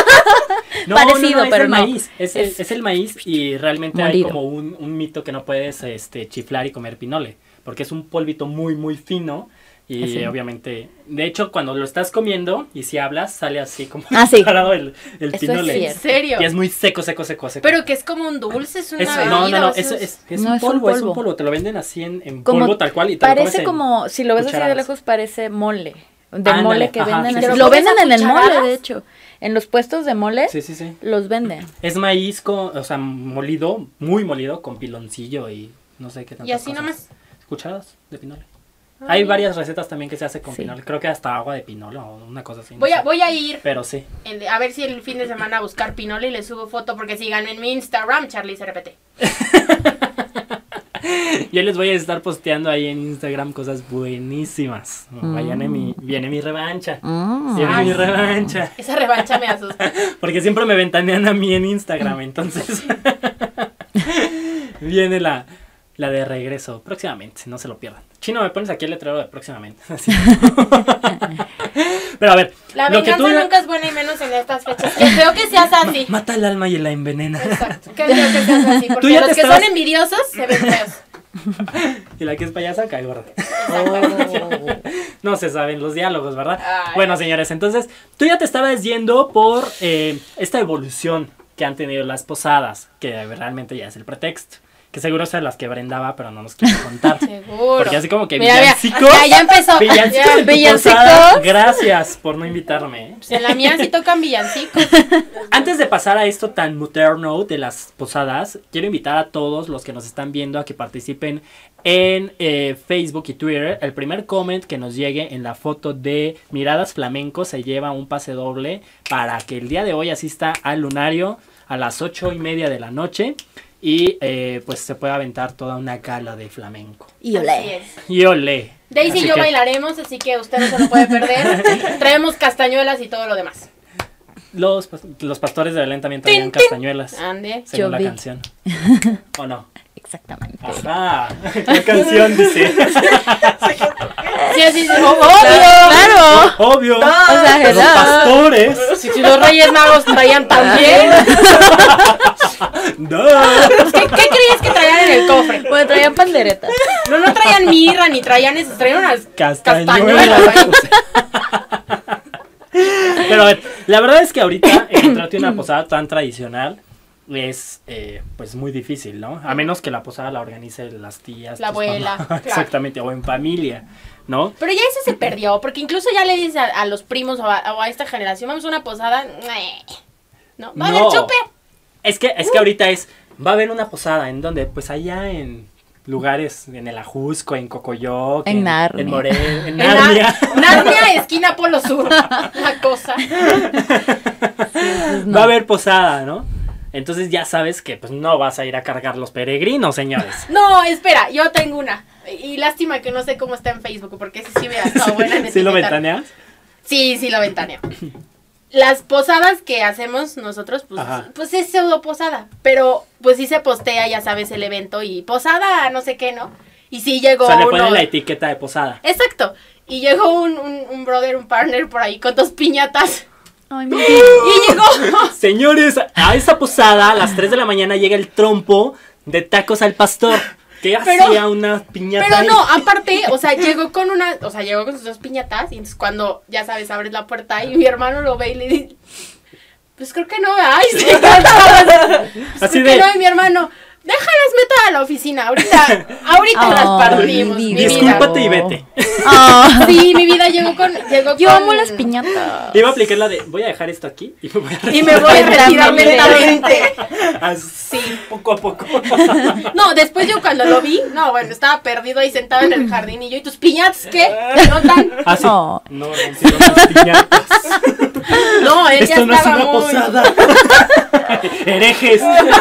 parecido, es pero el no. maíz. Es el maíz y realmente Molido. hay como un mito que no puedes chiflar y comer pinole. Porque es un polvito muy, muy fino. Y Así. obviamente, de hecho, cuando lo estás comiendo y si hablas, sale así como Sí. parado el Eso pinole. es ¿En cierto. serio? Y es muy seco. Pero que es como un dulce, es una No, bebida. no, o sea, eso es No, un es un polvo, es un polvo. polvo. Te lo venden así en Como- polvo tal cual y te lo Parece comes en como, si lo ves así de cucharadas. lejos, parece mole. De Ándale, mole que ajá, venden. sí, así. sí, sí. Lo venden ¿Comes a en el mole, cucharadas? de hecho. En los puestos de mole Sí, sí, sí. los venden. Es maíz o sea, molido, muy molido, con piloncillo y no sé qué tantas Y así cosas. nomás. Cucharadas de pinole. Hay varias recetas también que se hace con Sí. pinole. Creo que hasta agua de pinole o una cosa así. no Voy sé. a ir Pero sí. a ver si el fin de semana a buscar pinole y le subo foto porque sigan en mi Instagram, Charlie CRPT. Yo les voy a estar posteando ahí en Instagram cosas buenísimas. Viene mi revancha. Viene mi revancha. Esa revancha me asusta. Porque siempre me ventanean a mí en Instagram, entonces viene la de regreso próximamente, no se lo pierdan. Chino, me pones aquí el letrero de próximamente. Así. Pero a ver, La lo que venganza tú nunca es buena y menos en estas fechas. Qué feo que seas así. mata el alma y la envenena. Exacto. Qué feo que seas así. Tú Porque ya los te que estabas- son envidiosos se ven feos. Y la que es payasa cae gorda. No se saben los diálogos, ¿verdad? Ay. Bueno, señores, entonces tú ya te estabas yendo por esta evolución que han tenido las posadas, que realmente ya es el pretexto. Que seguro son las que Brenda va, pero no nos quiere contar. Seguro. Porque así como que Mira, villancicos. ya empezó. Villancicos Ya, en tu villancicos. posada, gracias por no invitarme. Pues en la mía sí tocan villancicos. Antes de pasar a esto tan moderno de las posadas, quiero invitar a todos los que nos están viendo a que participen en Facebook y Twitter, el primer comment que nos llegue en la foto de Miradas Flamenco se lleva un pase doble para que el día de hoy asista al Lunario a las 8:30 de la noche y pues se pueda aventar toda una gala de flamenco. Y Así olé. es. Y olé. Daisy y Así yo que bailaremos, así que usted no se lo puede perder. Traemos castañuelas y todo lo demás. los pastores de Belén también traían castañuelas, Ande. según Yo la vi. canción. ¿O no? Exactamente. Ajá. ¿Qué canción dice? Sí, sí, sí. Claro. Obvio. O sea, Los hello. pastores. Si los Reyes Magos traían también. No. ¿Qué creías que traían en el cofre? Bueno, traían panderetas. No traían mirra ni traían eso, traían unas Castañuelas. castañuelas ahí. Pero a ver, la verdad es que ahorita encontrarte una posada tan tradicional es pues muy difícil, ¿no? A menos que la posada la organice las tías, La tus abuela, mamás, claro. Exactamente, o en familia, ¿no? Pero ya eso se perdió, porque incluso ya le dices a los primos o a esta generación, vamos a una posada, no, va a haber No. chupe. Es que ahorita va a haber una posada en donde, pues allá en lugares, en el Ajusco, en Cocoyoc, En Narnia. en Morelia, en En Narnia. Narnia, esquina Polo Sur. La cosa. Va a haber posada, ¿no? Entonces ya sabes que pues no vas a ir a cargar los peregrinos, señores. No, espera, yo tengo una. Y lástima que no sé cómo está en Facebook, porque ese sí hubiera estado buena en ¿Sí lo etiquetar. ventaneas? Sí, lo ventaneo. Las posadas que hacemos nosotros, Ajá. pues es pseudo posada. Pero pues sí se postea, ya sabes, el evento y posada, no sé qué, ¿no? Y sí llegó O sea, le uno. ponen la etiqueta de posada. Exacto. Y llegó un brother, un partner por ahí con 2 piñatas. Ay, mi Y llegó. Señores, a esa posada a las 3 de la mañana llega el trompo de tacos al pastor. Que Pero- hacía una piñata Pero ahí. no, aparte, o sea, llegó con sus 2 piñatas. Y entonces cuando, ya sabes, abres la puerta y mi hermano lo ve y le dice, pues creo que no, ay, sí, Así creo que de, no, y mi hermano, déjalas meter a la oficina, ahorita las partimos, mi mi vida. discúlpate y vete. Ah, Sí, mi vida llegó yo con- amo las piñatas. Iba a aplicar la de, voy a dejar esto aquí y me voy a Y me voy a retirar Lentamente. lentamente. así, poco a poco. No, después yo cuando lo vi, no, bueno, estaba perdido ahí sentado en el jardín y yo, ¿y tus piñatas qué? ¿No tan? Así. Oh. No, rompieron las piñatas. No, él ya Esto no es estaba una muy... posada. Herejes.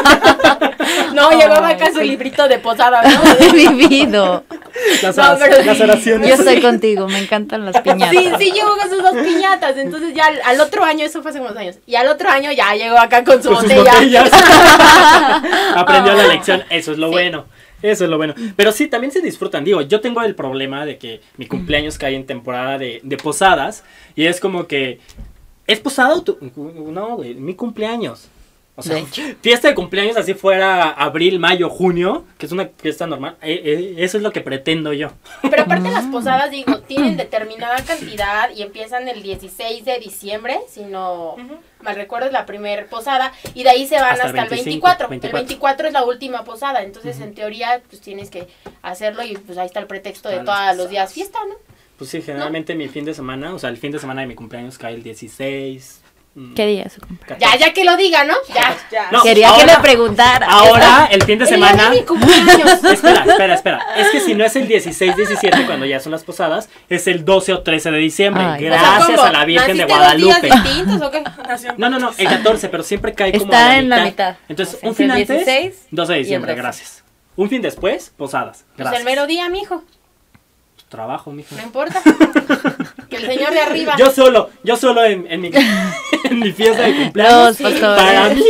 No, llevaba acá su librito de posada, ¿no? He vivido. No, pero Las oraciones. Yo estoy contigo, me encantan las piñatas. Sí, llegó con sus 2 piñatas. Entonces ya al otro año, eso fue hace unos años. Y al otro año ya llegó acá con su Con sus botella. botellas. Aprendió la lección. Eso es lo bueno. Eso es lo bueno. Pero sí, también se disfrutan. Digo, yo tengo el problema de que mi cumpleaños cae en temporada de posadas. Y es como que, ¿es posada o tu? No, güey, mi cumpleaños. O sea, De fiesta de cumpleaños así fuera abril, mayo, junio, que es una fiesta normal. Eso es lo que pretendo yo. Pero aparte las posadas, digo, tienen determinada cantidad y empiezan el 16 de diciembre, si no mal recuerdo, es la primer posada. Y de ahí se van Hasta hasta, el el 25, 24. 24. El 24 es la última posada. Entonces, en teoría, pues tienes que hacerlo y pues ahí está el pretexto de Todas las todos los días fiesta, ¿no? Pues sí, generalmente mi fin de semana, o sea, el fin de semana de mi cumpleaños cae el 16. ¿Qué día es su cumpleaños? 14. Ya que lo diga, ¿no? Ya. No, Quería ahora- que le preguntara. Ahora, el fin de El día semana... de mi cumpleaños. Espera. Es que si no es el 16, 17, cuando ya son las posadas, es el 12 o 13 de diciembre. Ay. Gracias O sea, a la Virgen de ¿naciste 2 Guadalupe. días distintos o qué? No, el 14, pero siempre cae como Está a la en mitad. la mitad. Entonces, Entre un fin el antes, 16 12 de y el diciembre, 12. gracias. Un fin después, posadas. Pues Gracias. el mero día, mijo. Trabajo, mijo. No importa. Que el señor de arriba. Yo solo en mi, en mi fiesta de cumpleaños. Los pastores. Para mí,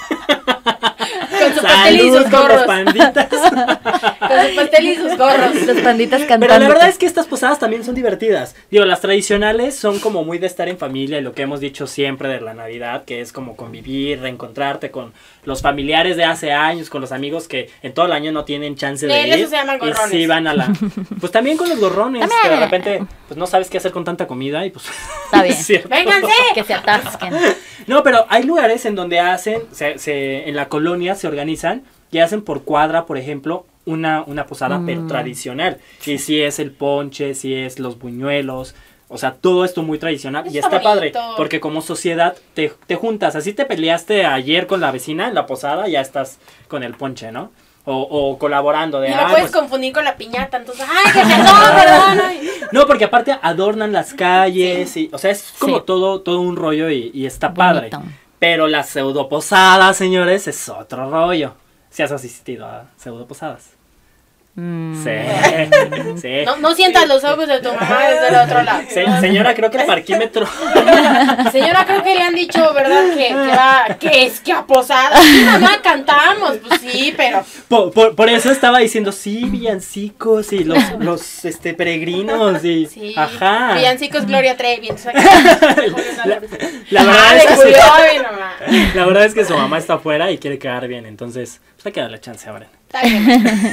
Con su pastel y salud sus con los gorros. panditas. Con su pastel y sus gorros. Los panditas cantando. Pero la verdad es que estas posadas también son divertidas. Digo, las tradicionales son como muy de estar en familia y lo que hemos dicho siempre de la Navidad, que es como convivir, reencontrarte con los familiares de hace años, con los amigos que en todo el año no tienen chance de ir. Esos se llaman y gorrones. sí van a la... Pues también con los gorrones, También. que de repente pues no sabes qué hacer con tanta comida y pues... Está bien. es cierto. ¡Vénganse! Que se atasquen. No, pero hay lugares en donde hacen, en la colonia se organizan y hacen por cuadra, por ejemplo, una posada pero tradicional. Y si es el ponche, si es los buñuelos, o sea, todo esto muy tradicional. Y Está está padre, bonito. porque como sociedad te juntas. Así te peleaste ayer con la vecina en la posada, ya estás con el ponche, ¿no? O colaborando de Y me puedes pues, confundir con la piñata, entonces, ay, que perdón. Ay. no, porque aparte adornan las calles, y, o sea, es como Sí. todo un rollo y está padre. Bonito. Pero las pseudoposadas, señores, es otro rollo. Si has asistido a pseudoposadas. Mm. Sí, sí. No sientas los ojos de tu mamá desde el otro lado. Señora, creo que el parquímetro. Señora, creo que le han dicho, ¿verdad? Que a posada. Sí, mamá, cantamos. Pues sí, pero. Por eso estaba diciendo, sí, villancicos y los peregrinos y... Sí. Ajá. Villancicos Gloria Trevi. La verdad es que cuidó sí. a mi mamá. La verdad es que su mamá está afuera y quiere quedar bien, entonces pues hay que darle chance ahora. Está bien.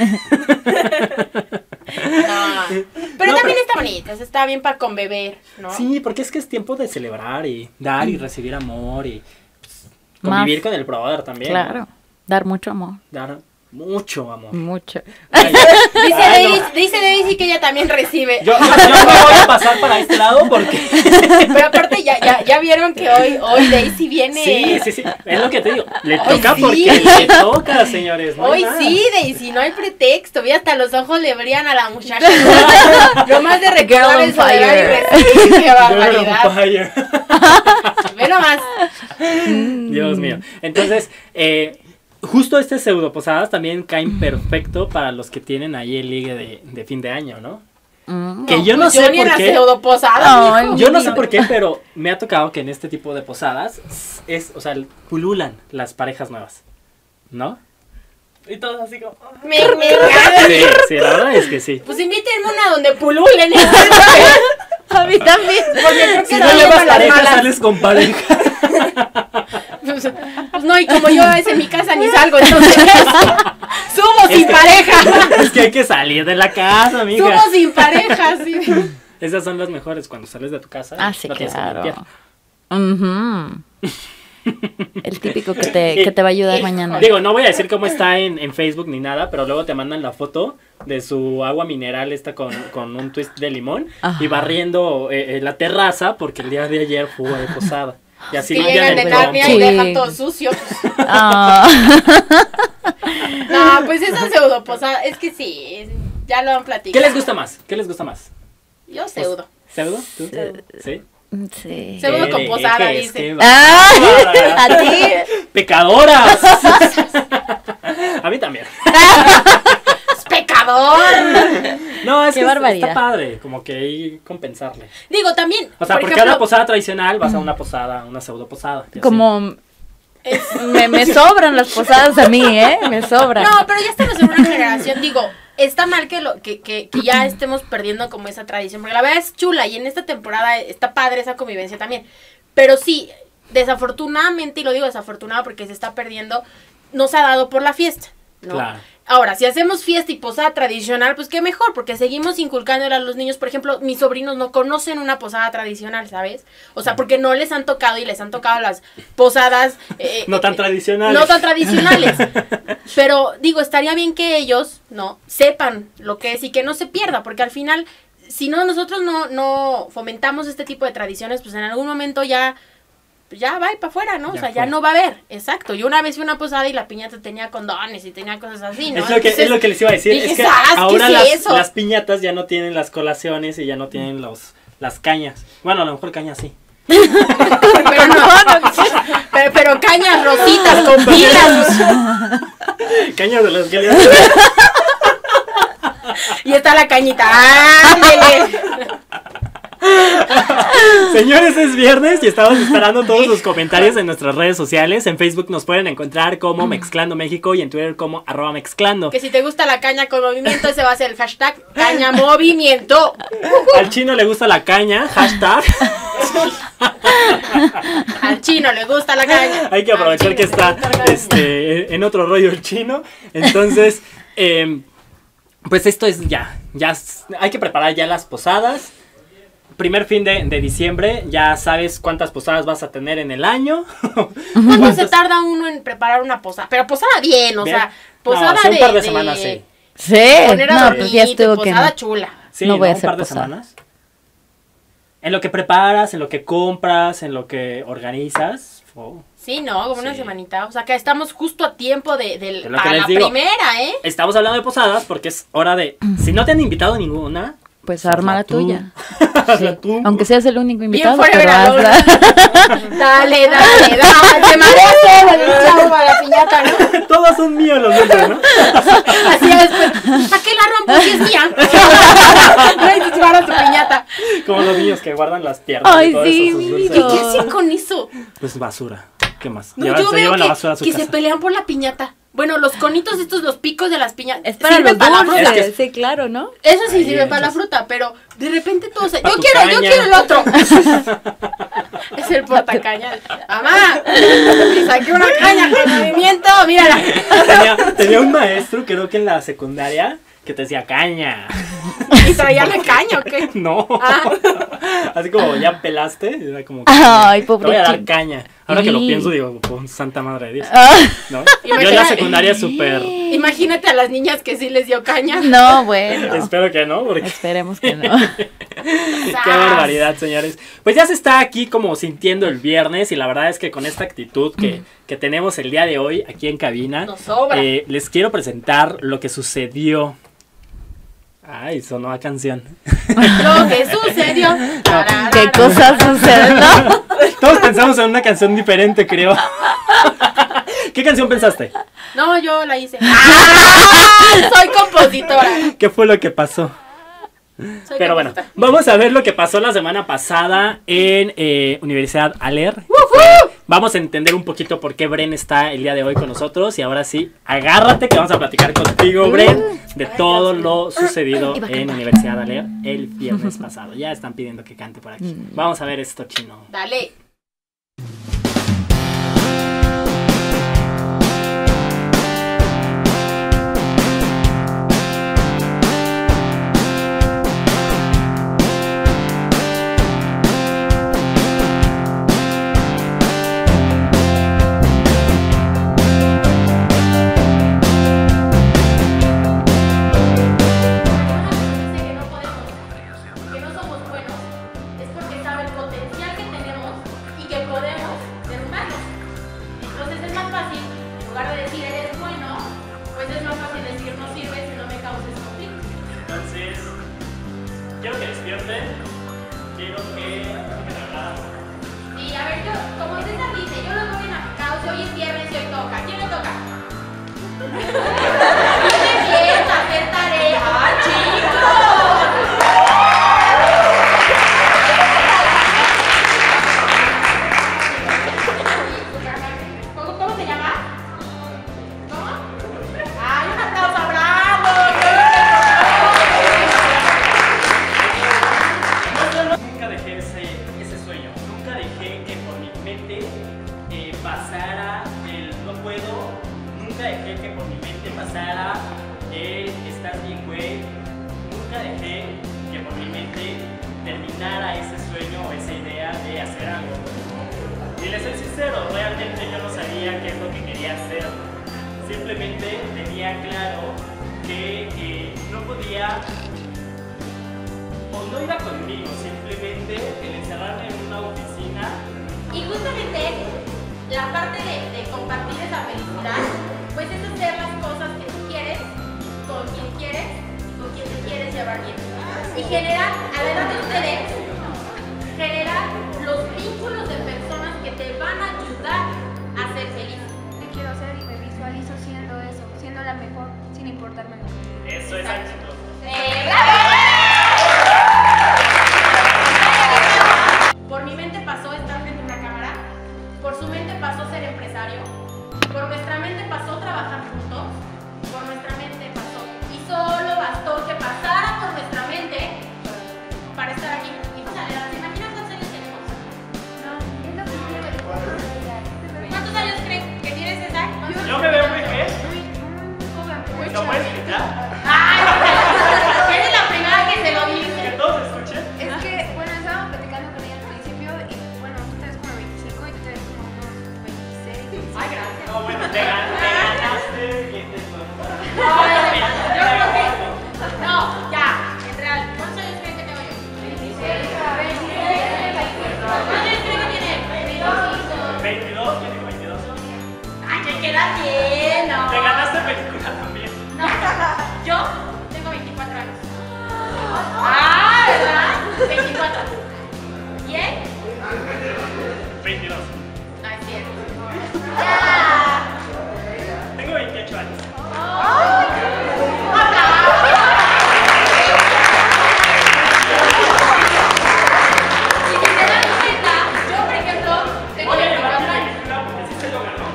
No. Pero No, también está bonita, está bien para conbeber, ¿no? Sí, porque es que es tiempo de celebrar y dar y recibir amor y pues, convivir con el brother también. Claro. ¿no? Dar mucho amor. Dar mucho amor. Mucho. Ay, Dice Daisy que ella también recibe. yo me voy a pasar para este lado porque... Pero aparte ya vieron que hoy Daisy viene. Sí. Es lo que te digo. Le Hoy toca sí. porque le toca, señores. No hay Hoy más. sí, Daisy, no hay pretexto. Vi hasta los ojos le brillan a la muchacha. No más de recordar Girl on eso de dar y fire. recibir. Qué Girl on barbaridad. fire. Ve nomás. Dios mío. Entonces, justo estas pseudoposadas también caen perfecto para los que tienen ahí el ligue de fin de año, ¿no? Que yo no pues sé ni en por la qué. pseudoposada, Ay, mijo. Yo no sé por qué, pero me ha tocado que en este tipo de posadas o sea, pululan las parejas nuevas, ¿no? Y todos así como. Me encanta. Sí, la verdad es que sí. Pues invítenme una donde pululen. A mí también. Porque creo que Si no no llevas llevan las pareja, malas. sales con pareja. Pues no, y como yo a veces en mi casa ni salgo, entonces subo sin pareja. Es que hay que salir de la casa, amiga. Subo sin pareja, sí. Esas son las mejores cuando sales de tu casa. Ah, sí, no tienes que claro. limpiar. Ujú. El típico que te va a ayudar mañana. Digo, no voy a decir cómo está en Facebook ni nada, pero luego te mandan la foto de su agua mineral esta con un twist de limón Ajá. y barriendo la terraza porque el día de ayer fue de posada. Y así Que limpian llegan de el Narnia trompo. y Sí. dejan todo sucio. Ah. No, pues esa pseudoposada, es que sí, ya lo han platicado. ¿Qué les gusta más? ¿Qué les gusta más? Yo pseudo. ¿Pseudo? ¿Tú? ¿Sí? Sí. Pseudo con posada, ¿Qué es? dice. ¿Qué Ah, a ti. ¡Pecadoras! A mí también. ¡Es pecador! No, es Qué que barbaridad. está padre, como que hay compensarle. Digo, también, O sea, por por ejemplo, cada posada tradicional vas a una posada, una pseudo posada. y así. Como me sobran las posadas a mí, ¿eh? Me sobran. No, pero ya estamos en una generación, digo, está mal que ya estemos perdiendo como esa tradición, porque la verdad es chula y en esta temporada está padre esa convivencia también. Pero sí, desafortunadamente, y lo digo desafortunado porque se está perdiendo, no se ha dado por la fiesta, ¿no? Claro. Ahora, si hacemos fiesta y posada tradicional, pues qué mejor, porque seguimos inculcándole a los niños. Por ejemplo, mis sobrinos no conocen una posada tradicional, ¿sabes? O sea, porque no les han tocado y les han tocado las posadas... No tan tradicionales. No tan tradicionales. Pero, digo, estaría bien que ellos, ¿no? Sepan lo que es y que no se pierda, porque al final, si no, nosotros no fomentamos este tipo de tradiciones, pues en algún momento ya va y para afuera, ¿no? Ya o sea, fue. ya no va a haber. Exacto. Yo una vez fui a una posada y la piñata tenía condones y tenía cosas así, ¿no? Es lo que les iba a decir. dije, Es que "¿Sas? ¿Qué ahora es eso?". las piñatas ya no tienen las colaciones y ya no tienen las cañas. Bueno, a lo mejor cañas sí. Pero no, pero cañas rositas con pilas. Cañas de las que le Y está la cañita. ¡Ándele! Señores, es viernes y estamos esperando todos sus comentarios en nuestras redes sociales. En Facebook nos pueden encontrar como Mexclando México y en Twitter como @Mexclando. Que si te gusta la caña con movimiento, ese va a ser el hashtag caña movimiento. Al chino le gusta la caña, hashtag. Al chino le gusta la caña. Hay que aprovechar Al que chino le está gusta la caña. en otro rollo el chino. Entonces, pues esto es hay que preparar ya las posadas. Primer fin de diciembre, ya sabes cuántas posadas vas a tener en el año. ¿Cuánto se tarda uno en preparar una posada? Pero posada bien, o Bien. sea, posada No, sí, un de... par de semanas, sí. Sí. Poner a No, dormir, pues ya estuvo que posada no. chula. Sí, No voy a Un hacer par de posada. semanas. En lo que preparas, en lo que compras, en lo que organizas. Sí, no, como una semanita. O sea, que estamos justo a tiempo de lo que para les la digo. primera, ¿eh? Estamos hablando de posadas porque es hora de... Si no te han invitado ninguna... Pues arma la tú. tuya. hazla tú. Aunque seas el único invitado, Bien pero fuera de hazla. Dale, te marea todo el chavo para la piñata, ¿no? Todos son míos los otros, ¿no? Así es, pues, ¿a qué la rompo si es mía? No hay que llevar a tu piñata. Como los niños que guardan las piernas. Ay, y todo sí, eso, sus mi dulces. ¿Y qué hacen con eso? Pues basura. ¿Qué más? No, Llevan- yo se veo llevan la basura a su que se casa. pelean por la piñata. Bueno, los conitos estos, los picos de las piñatas. Es para sirven los la dulces, fruta. Es que- sí, claro, ¿no? Eso sí Ahí sirve para la echas. fruta, pero de repente todos... Pa' Yo tu quiero caña. el otro. Es el portacaña. Mamá, me saqué una caña con movimiento, mírala. Tenía un maestro, creo que en la secundaria, que te decía caña. Y traía la caña, ¿o qué? No. Ah. Así como ya pelaste, era como que Ay, te voy a dar pobrecito. caña. Ahora que lo Sí. pienso, digo, con santa madre de Dios. Ah, ¿No? Yo en la secundaria súper. Imagínate a las niñas que sí les dio caña. no, bueno. Espero que no, porque Esperemos que no. qué barbaridad, señores. Pues ya se está aquí como sintiendo el viernes y la verdad es que con esta actitud que tenemos el día de hoy aquí en cabina, Nos sobra. les quiero presentar lo que sucedió. Ay, sonó a canción. Lo que sucedió. ¿Qué cosas suceden, no? Todos pensamos en una canción diferente, creo. ¿Qué canción pensaste? No, yo la hice. ¡Ah! Soy compositora. ¿Qué fue lo que pasó? Soy Pero bueno, compositora. vamos a ver lo que pasó la semana pasada en Universidad Aller. Vamos a entender un poquito por qué Bren está el día de hoy con nosotros. Y ahora sí, agárrate que vamos a platicar contigo, Bren, de todo lo sucedido en Universidad Aller el viernes pasado. Ya están pidiendo que cante por aquí. Vamos a ver esto, chino. Dale. Dice que no podemos, que no somos buenos, es porque sabe el potencial que tenemos y que podemos ser humanos. Entonces es más fácil, en lugar de decir eres bueno, pues es más fácil decir no sirves y no me causes conflicto. Entonces, quiero que despierten. Quiero que me relajen. Y a ver, yo, como César dice, yo los voy en aplicados, hoy es viernes y hoy toca. ¿Quién le toca? Empieza a hacer tarea, chicos. ¿Cómo se llama? ¿Cómo? ¡Ay, un aplauso, bravo! Nunca dejé ese sueño, nunca dejé que por mi mente pasara el no puedo, nunca dejé que por mi mente pasara el estás bien güey, nunca dejé que por mi mente terminara ese sueño o esa idea de hacer algo. Y les soy sincero, realmente yo no sabía qué es lo que quería hacer, simplemente tenía claro que no podía o no iba conmigo, simplemente el encerrarme en una oficina. Y justamente la parte de compartir esa felicidad, pues es hacer las cosas que tú quieres, con quien te quieres llevar bien. Y generar, a la edad de ustedes, generar los vínculos de personas que te van a ayudar a ser feliz. Te quiero ser y me visualizo siendo eso, siendo la mejor, sin importarme lo que Eso es éxito. Por mi mente pasó estar frente a una cámara, por su mente pasó ser empresario, por nuestra mente pasó trabajar juntos, por nuestra mente pasó, y solo bastó que pasara por nuestra mente para estar aquí. Y pues, ¿te imaginas cuántos años tenemos? no, es lo que quiero de ¿Cuántos años creen que tienes, César? Yo me veo muy qué. muy joven, Muy ¿Lo puedes quitar? ¡Ay! Eres la Sí, no. Te ganaste película también. No. Yo tengo 24 años. Ah, ¿verdad? 24. ¿Y él? 22. Ah, es cierto. Ya. Tengo 28 años. Y si te das cuenta, yo por ejemplo tengo Voy a llevar 24 mi años. película porque sí se lo ganó.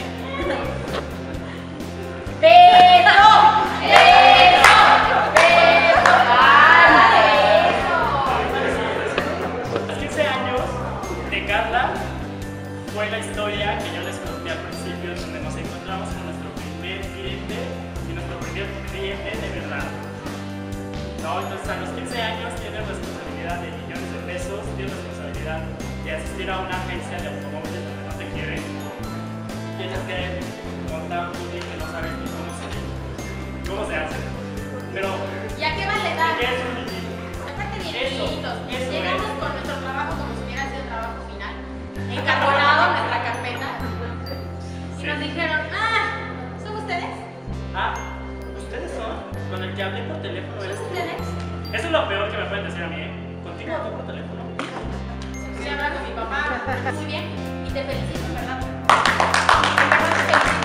Los 15 años de Carla fue la historia que yo les conté al principio, donde nos encontramos con nuestro primer cliente y nuestro primer cliente de verdad. ¿No? Entonces a los 15 años tienes responsabilidad de millones de pesos, tienes responsabilidad de asistir a una agencia de automóviles donde no te quieren, tienes que montar un booking que no sabes ni cómo se hace. Pero, ¿Y a qué más le dan? ¿qué es un booking? Aparte bien Eso, bonitos. eso Llegamos es. con nuestro trabajo como si hubiera sido el trabajo final, encarbonado en nuestra carpeta. Y nos dijeron, ¿son ustedes? Ah, ¿ustedes son? Con el que hablé por teléfono eres ¿Son tú. ustedes? Eso es lo peor que me pueden decir a mí, ¿eh? Contigo hablo por teléfono. Estoy hablando con mi papá, muy bien, y te felicito, en verdad. En verdad te felicito.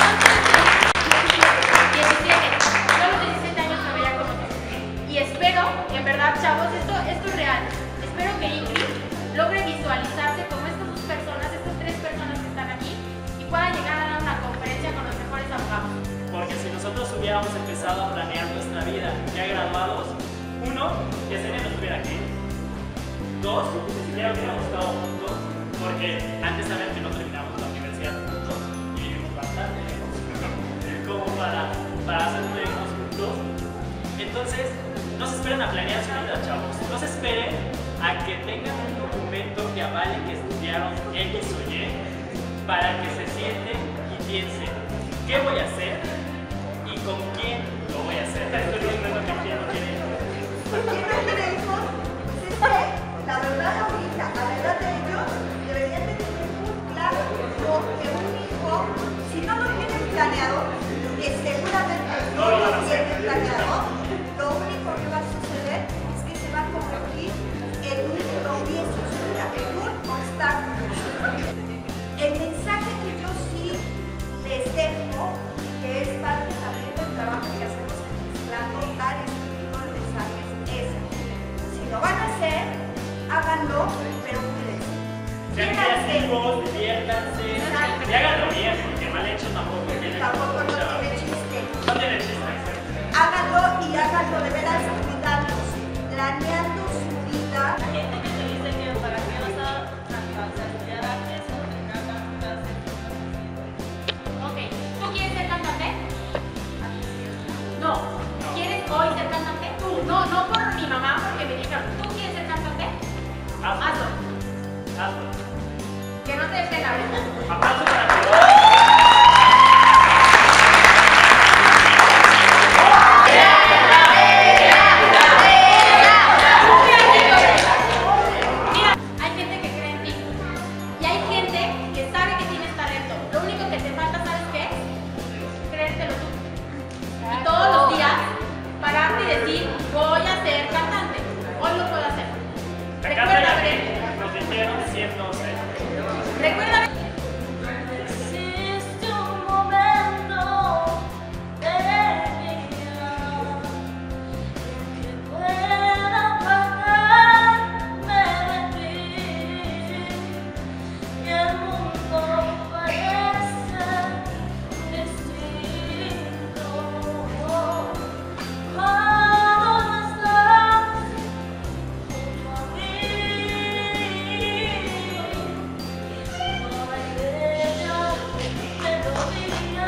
¿Cuántos años tienes? 17. Yo a los 17 años me veía como tú. Y espero, en verdad, chavos, esto es real. Espero que Ingrid logre visualizarse como estas dos personas, estas tres personas que están aquí, y pueda llegar a dar una conferencia con los mejores abogados. Porque si nosotros hubiéramos empezado a planear nuestra vida ya graduados, uno, que Senia no estuviera aquí. Dos, ni siquiera hubiéramos estado juntos, porque antes saben que no terminamos la universidad juntos y vivimos bastante lejos, como para hacer proyectos juntos. Entonces, no se esperen a planear su vida, chavos. No se esperen a que tengan un documento que avale que estudiaron X o Y para que se sienten y piensen, ¿qué voy a hacer? ¿Y con quién lo voy a hacer? Estoy diciendo que quién no tiene hijos. ¿Por qué no tiene hijos? Pues es que, la verdad, ahorita, a la edad de ellos, deberían de tener muy claro que un hijo, si no lo tienen planeado, que seguramente no lo tienen planeado, lo único que va a suceder es que se va a convertir en un tropiezo en su vida, en un obstáculo. El mensaje que yo sí les dejo, que es parte también del trabajo que hacemos en Mezclando, dar este tipo de mensajes, es: si lo van a hacer, háganlo, pero cuídense. Sean creativos, diviértanse y háganlo bien, porque mal hecho tampoco tiene Tampoco no tiene chiste. No tiene chiste. Háganlo y háganlo de veras cuidándose, planeando su vida. La gente que te dice que para qué vas a estudiar artes o terminar la clase. Ok, ¿tú quieres ser cantante? No. ¿Quieres hoy ser cantante? Tú. No por mi mamá, porque me dijeron, ¿tú quieres ser cantante? Hazlo. Hazlo. Que no te dé pena, ¿verdad? Aplauso para ti. Mira, hay gente que cree en ti. Y hay gente que sabe que tienes talento. Lo único que te falta, ¿sabes qué es? Creértelo tú. Y todos los días pararte y decir, voy a ser cantante. Hoy lo puedo hacer. Acá Recuerda, estoy Brenda. aquí. Nos dijeron 106. Recuerda. Existe un momento de mi vida que pueda apartarme de ti y el mundo parece distinto cuando no estás junto a mí. No hay bella melodía.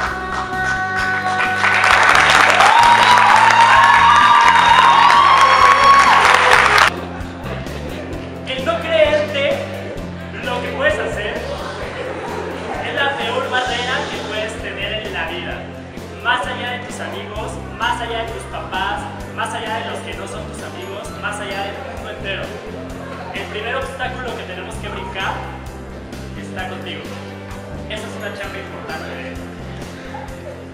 El no creerte lo que puedes hacer es la peor barrera que puedes tener en la vida. Más allá de tus amigos, más allá de tus papás, más allá de los que no son tus amigos, más allá del mundo entero. El primer obstáculo que tenemos que brincar está contigo. Esa es una chamba importante.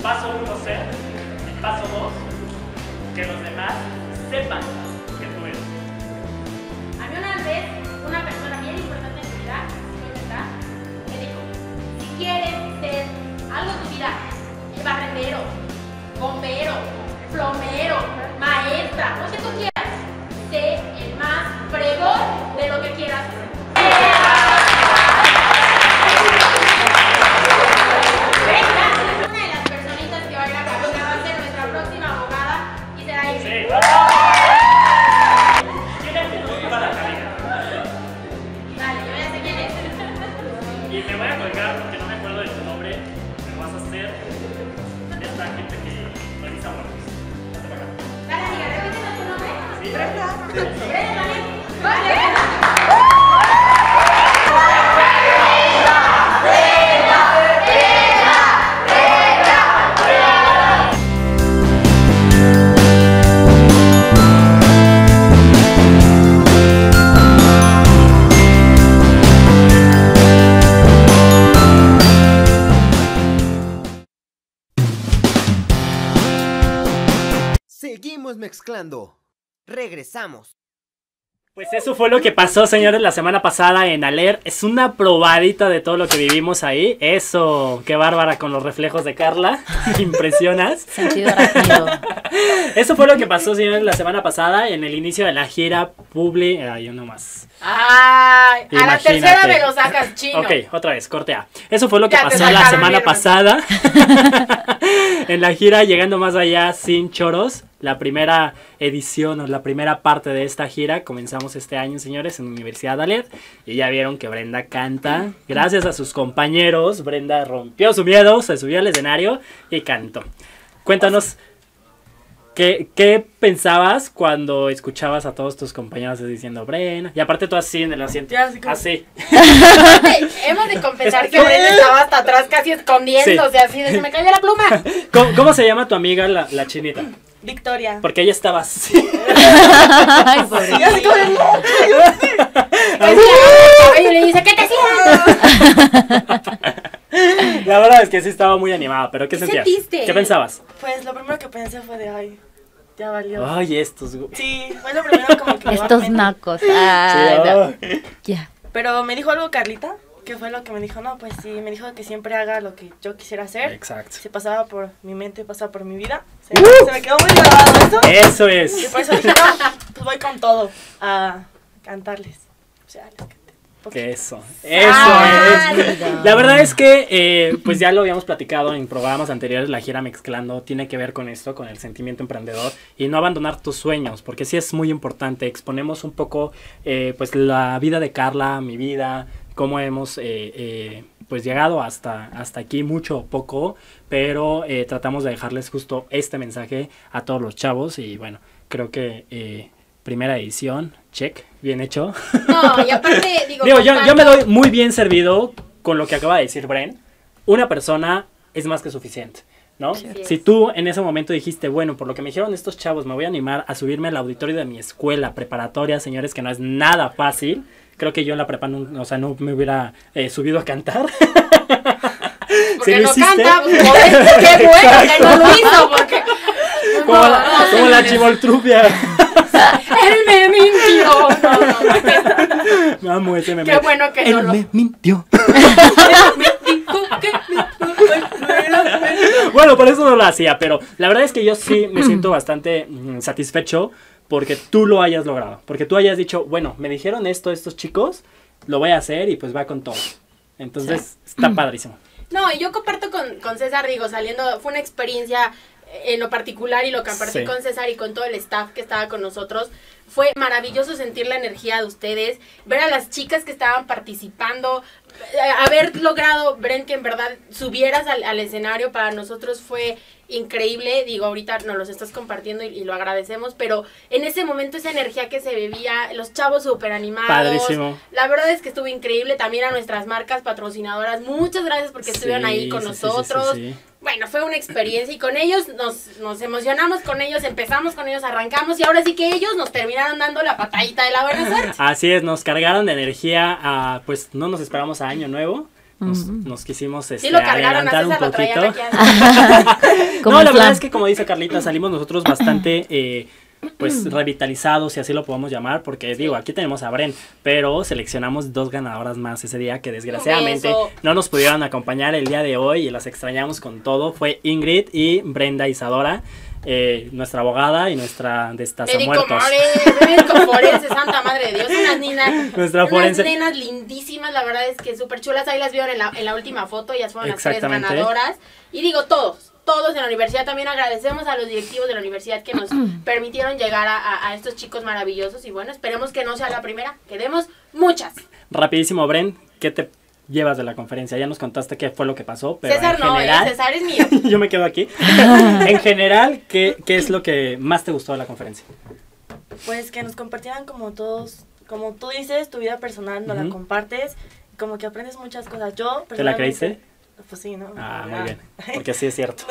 Paso 1, ser. Y paso 2, que los demás sepan que tú eres. A mí una vez, una persona bien importante en mi vida, me dijo, si quieres ser algo en tu vida, barrendero, bombero, plomero, maestra, lo que tú quieras, sé el más fregón de lo que quieras hacer. Una de las personitas que va a ir a cabina va a ser nuestra próxima abogada y será ella. Sí. ¿Quién es el que va a la cabina? Dale, yo ya sé quién es. Y me voy a colgar porque no me acuerdo de tu nombre. Me vas a hacer esta gente que revisa muertos. Dale, amiga, repíteme tu nombre. Sí, Brenda. Brenda también. Vale. Seguimos mezclando. Regresamos. Pues eso fue lo que pasó, señores, la semana pasada en Aler. Es una probadita de todo lo que vivimos ahí. Eso, qué bárbara con los reflejos de Carla. Impresionas. Sentido arácnido. Eso fue lo que pasó, señores, la semana pasada en el inicio de la gira Publi. Ay, uno más. Ay, a la Imagínate. tercera me lo sacas, chino. Ok, otra vez, corte A. Eso fue lo que Ya te pasó la sacaron, semana mi pasada en la gira Llegando Más Allá Sin Choros. La primera edición o la primera parte de esta gira comenzamos este año, señores, en Universidad Alet. Y ya vieron que Brenda canta. Gracias a sus compañeros, Brenda rompió su miedo, se subió al escenario y cantó. Cuéntanos, ¿qué pensabas cuando escuchabas a todos tus compañeros diciendo Brenda? Y aparte tú así en el asiento. Ya, así como- Así. Hemos de confesar que Brenda estaba hasta atrás casi escondiéndose, así de se me cayó la pluma. ¿Cómo se llama tu amiga la chinita? Victoria. Porque ella estaba así. Ay, pobre. Y así como de, no, y le dice, ¿qué te sientes? La verdad es que sí estaba muy animada, pero ¿qué ¿Qué sentías? sentiste? ¿Qué pensabas? Pues lo primero que pensé fue de, ay, ya valió. Ay, estos. Sí, fue lo primero como que me llegó a la Estos mente. nacos. Ay, no. Ya. Pero me dijo algo Carlita, que fue lo que me dijo, no, pues sí, me dijo que siempre haga lo que yo quisiera hacer. Exacto. Se pasaba por mi mente, pasaba por mi vida. Se me quedó muy grabado eso. Eso Y es. por eso dije, no, pues voy con todo a cantarles. O sea, les canté. Que eso. Eso Ah, es. La verdad es que, pues ya lo habíamos platicado en programas anteriores, la gira Mezclando tiene que ver con esto, con el sentimiento emprendedor y no abandonar tus sueños, porque sí es muy importante. Exponemos un poco, pues la vida de Carla, mi vida, cómo hemos, pues llegado hasta aquí, mucho o poco, pero tratamos de dejarles justo este mensaje a todos los chavos y bueno, creo que primera edición, check, bien hecho. No, y aparte, digo, Yo me doy muy bien servido con lo que acaba de decir Bren. Una persona es más que suficiente, ¿no? Así es. Si tú en ese momento dijiste, bueno, por lo que me dijeron estos chavos, me voy a animar a subirme al auditorio de mi escuela preparatoria, señores, que no es nada fácil. Creo que yo en la prepa no me hubiera subido a cantar. porque ¿Sí lo no hiciste? canta, pues, qué bueno que no lo hizo, porque... Como la chivoltrufia. Él me mintió. No, Me amo ese meme. qué bueno que Él no lo... me mintió. Me dijo que no era. Bueno, por eso no lo hacía, pero la verdad es que yo sí me siento bastante satisfecho porque tú lo hayas logrado. Porque tú hayas dicho, bueno, me dijeron esto estos chicos, lo voy a hacer y pues va con todo. Entonces, está padrísimo. No, y yo comparto con César, digo, saliendo, fue una experiencia en lo particular y lo compartí Sí. con César y con todo el staff que estaba con nosotros. Fue maravilloso sentir la energía de ustedes, ver a las chicas que estaban participando, haber logrado, Bren, que en verdad subieras al escenario para nosotros fue increíble. Digo, ahorita nos los estás compartiendo y lo agradecemos, pero en ese momento esa energía que se bebía, los chavos súper animados. Padrísimo. La verdad es que estuvo increíble. También a nuestras marcas patrocinadoras, muchas gracias porque estuvieron ahí con nosotros. Sí. Bueno, fue una experiencia y con ellos nos emocionamos con ellos, empezamos con ellos, arrancamos y ahora sí que ellos nos terminaron dando la patadita de la buena suerte. Así es, nos cargaron de energía, pues no nos esperamos a Año Nuevo, Nos quisimos Sí lo cargaron, adelantar un a César lo traían poquito. aquí No, la verdad es que como dice Carlita, salimos nosotros bastante pues revitalizados, si así lo podemos llamar, porque digo, aquí tenemos a Bren, pero seleccionamos 2 ganadoras más ese día que desgraciadamente no nos pudieron acompañar el día de hoy y las extrañamos con todo. Fue Ingrid y Brenda Isadora, nuestra abogada y nuestra destazamuertos. Médico forense, santa madre de Dios, unas nenas lindísimas, la verdad es que súper chulas, ahí las vieron en la última foto, ellas fueron las 3 ganadoras, y digo todos en la universidad, también agradecemos a los directivos de la universidad que nos permitieron llegar a estos chicos maravillosos, y bueno, esperemos que no sea la primera, que demos muchas. Rapidísimo, Bren, ¿qué te llevas de la conferencia? Ya nos contaste qué fue lo que pasó, pero César en general, César es mío. Yo me quedo aquí. En general, ¿qué es lo que más te gustó de la conferencia? Pues que nos compartieran como todos, como tú dices, tu vida personal, nos la compartes, como que aprendes muchas cosas. Yo ¿Te la creíste? Pues sí, ¿no? Muy bien, porque sí es cierto.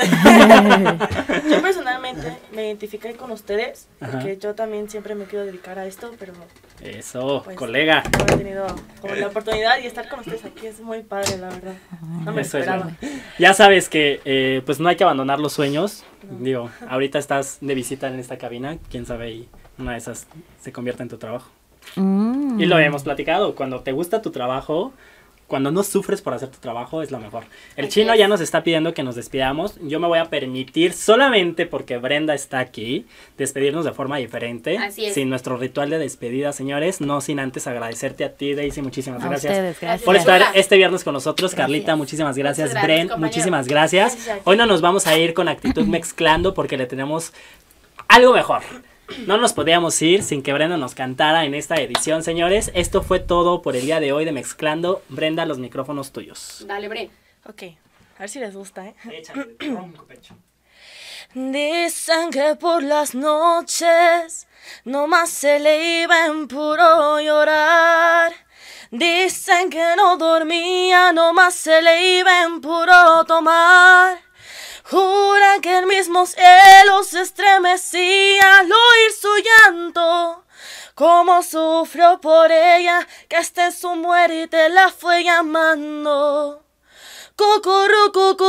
Yo personalmente me identifiqué con ustedes, porque yo también siempre me quiero dedicar a esto, pero... Eso, pues, colega. No he tenido como la oportunidad y estar con ustedes aquí es muy padre, la verdad. No me esperaba. Ya sabes que pues no hay que abandonar los sueños. Digo, ahorita estás de visita en esta cabina, quién sabe, y una de esas se convierte en tu trabajo. Y lo hemos platicado, cuando te gusta tu trabajo, cuando no sufres por hacer tu trabajo, es lo mejor. El chino ya nos está pidiendo que nos despidamos. Yo me voy a permitir, solamente porque Brenda está aquí, despedirnos de forma diferente. Así es. Sin nuestro ritual de despedida, señores. No sin antes agradecerte a ti, Daisy. Muchísimas gracias. Gracias Por estar este viernes con nosotros. Carlita, muchísimas gracias. Bren, compañero. muchísimas gracias. Hoy no nos vamos a ir con actitud mezclando porque le tenemos algo mejor. No nos podíamos ir sin que Brenda nos cantara en esta edición, señores. Esto fue todo por el día de hoy de Mezclando. Brenda, los micrófonos tuyos. Dale, Bren. Ok, a ver si les gusta, ¿eh? Échale, ronco pecho. Dicen que por las noches nomás se le iba en puro llorar. Dicen que no dormía, nomás se le iba en puro tomar. Juran que el mismo cielo se estremecía al oír su llanto. Cómo sufrió por ella, que hasta en su muerte la fue llamando. Cucurucucú,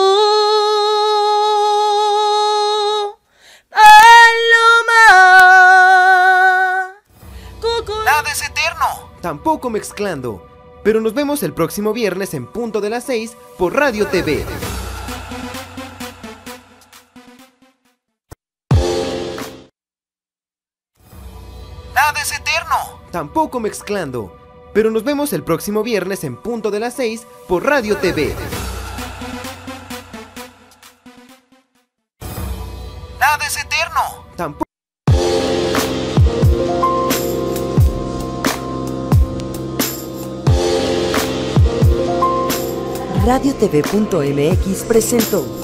paloma. Nada es eterno. Tampoco Mezclando. Pero nos vemos el próximo viernes en punto de las 6 por Radio TV. Nada es eterno. Tampoco Mezclando. Pero nos vemos el próximo viernes en punto de las 6 por Radio TV. Nada es eterno. Tampoco. RadioTV.mx presentó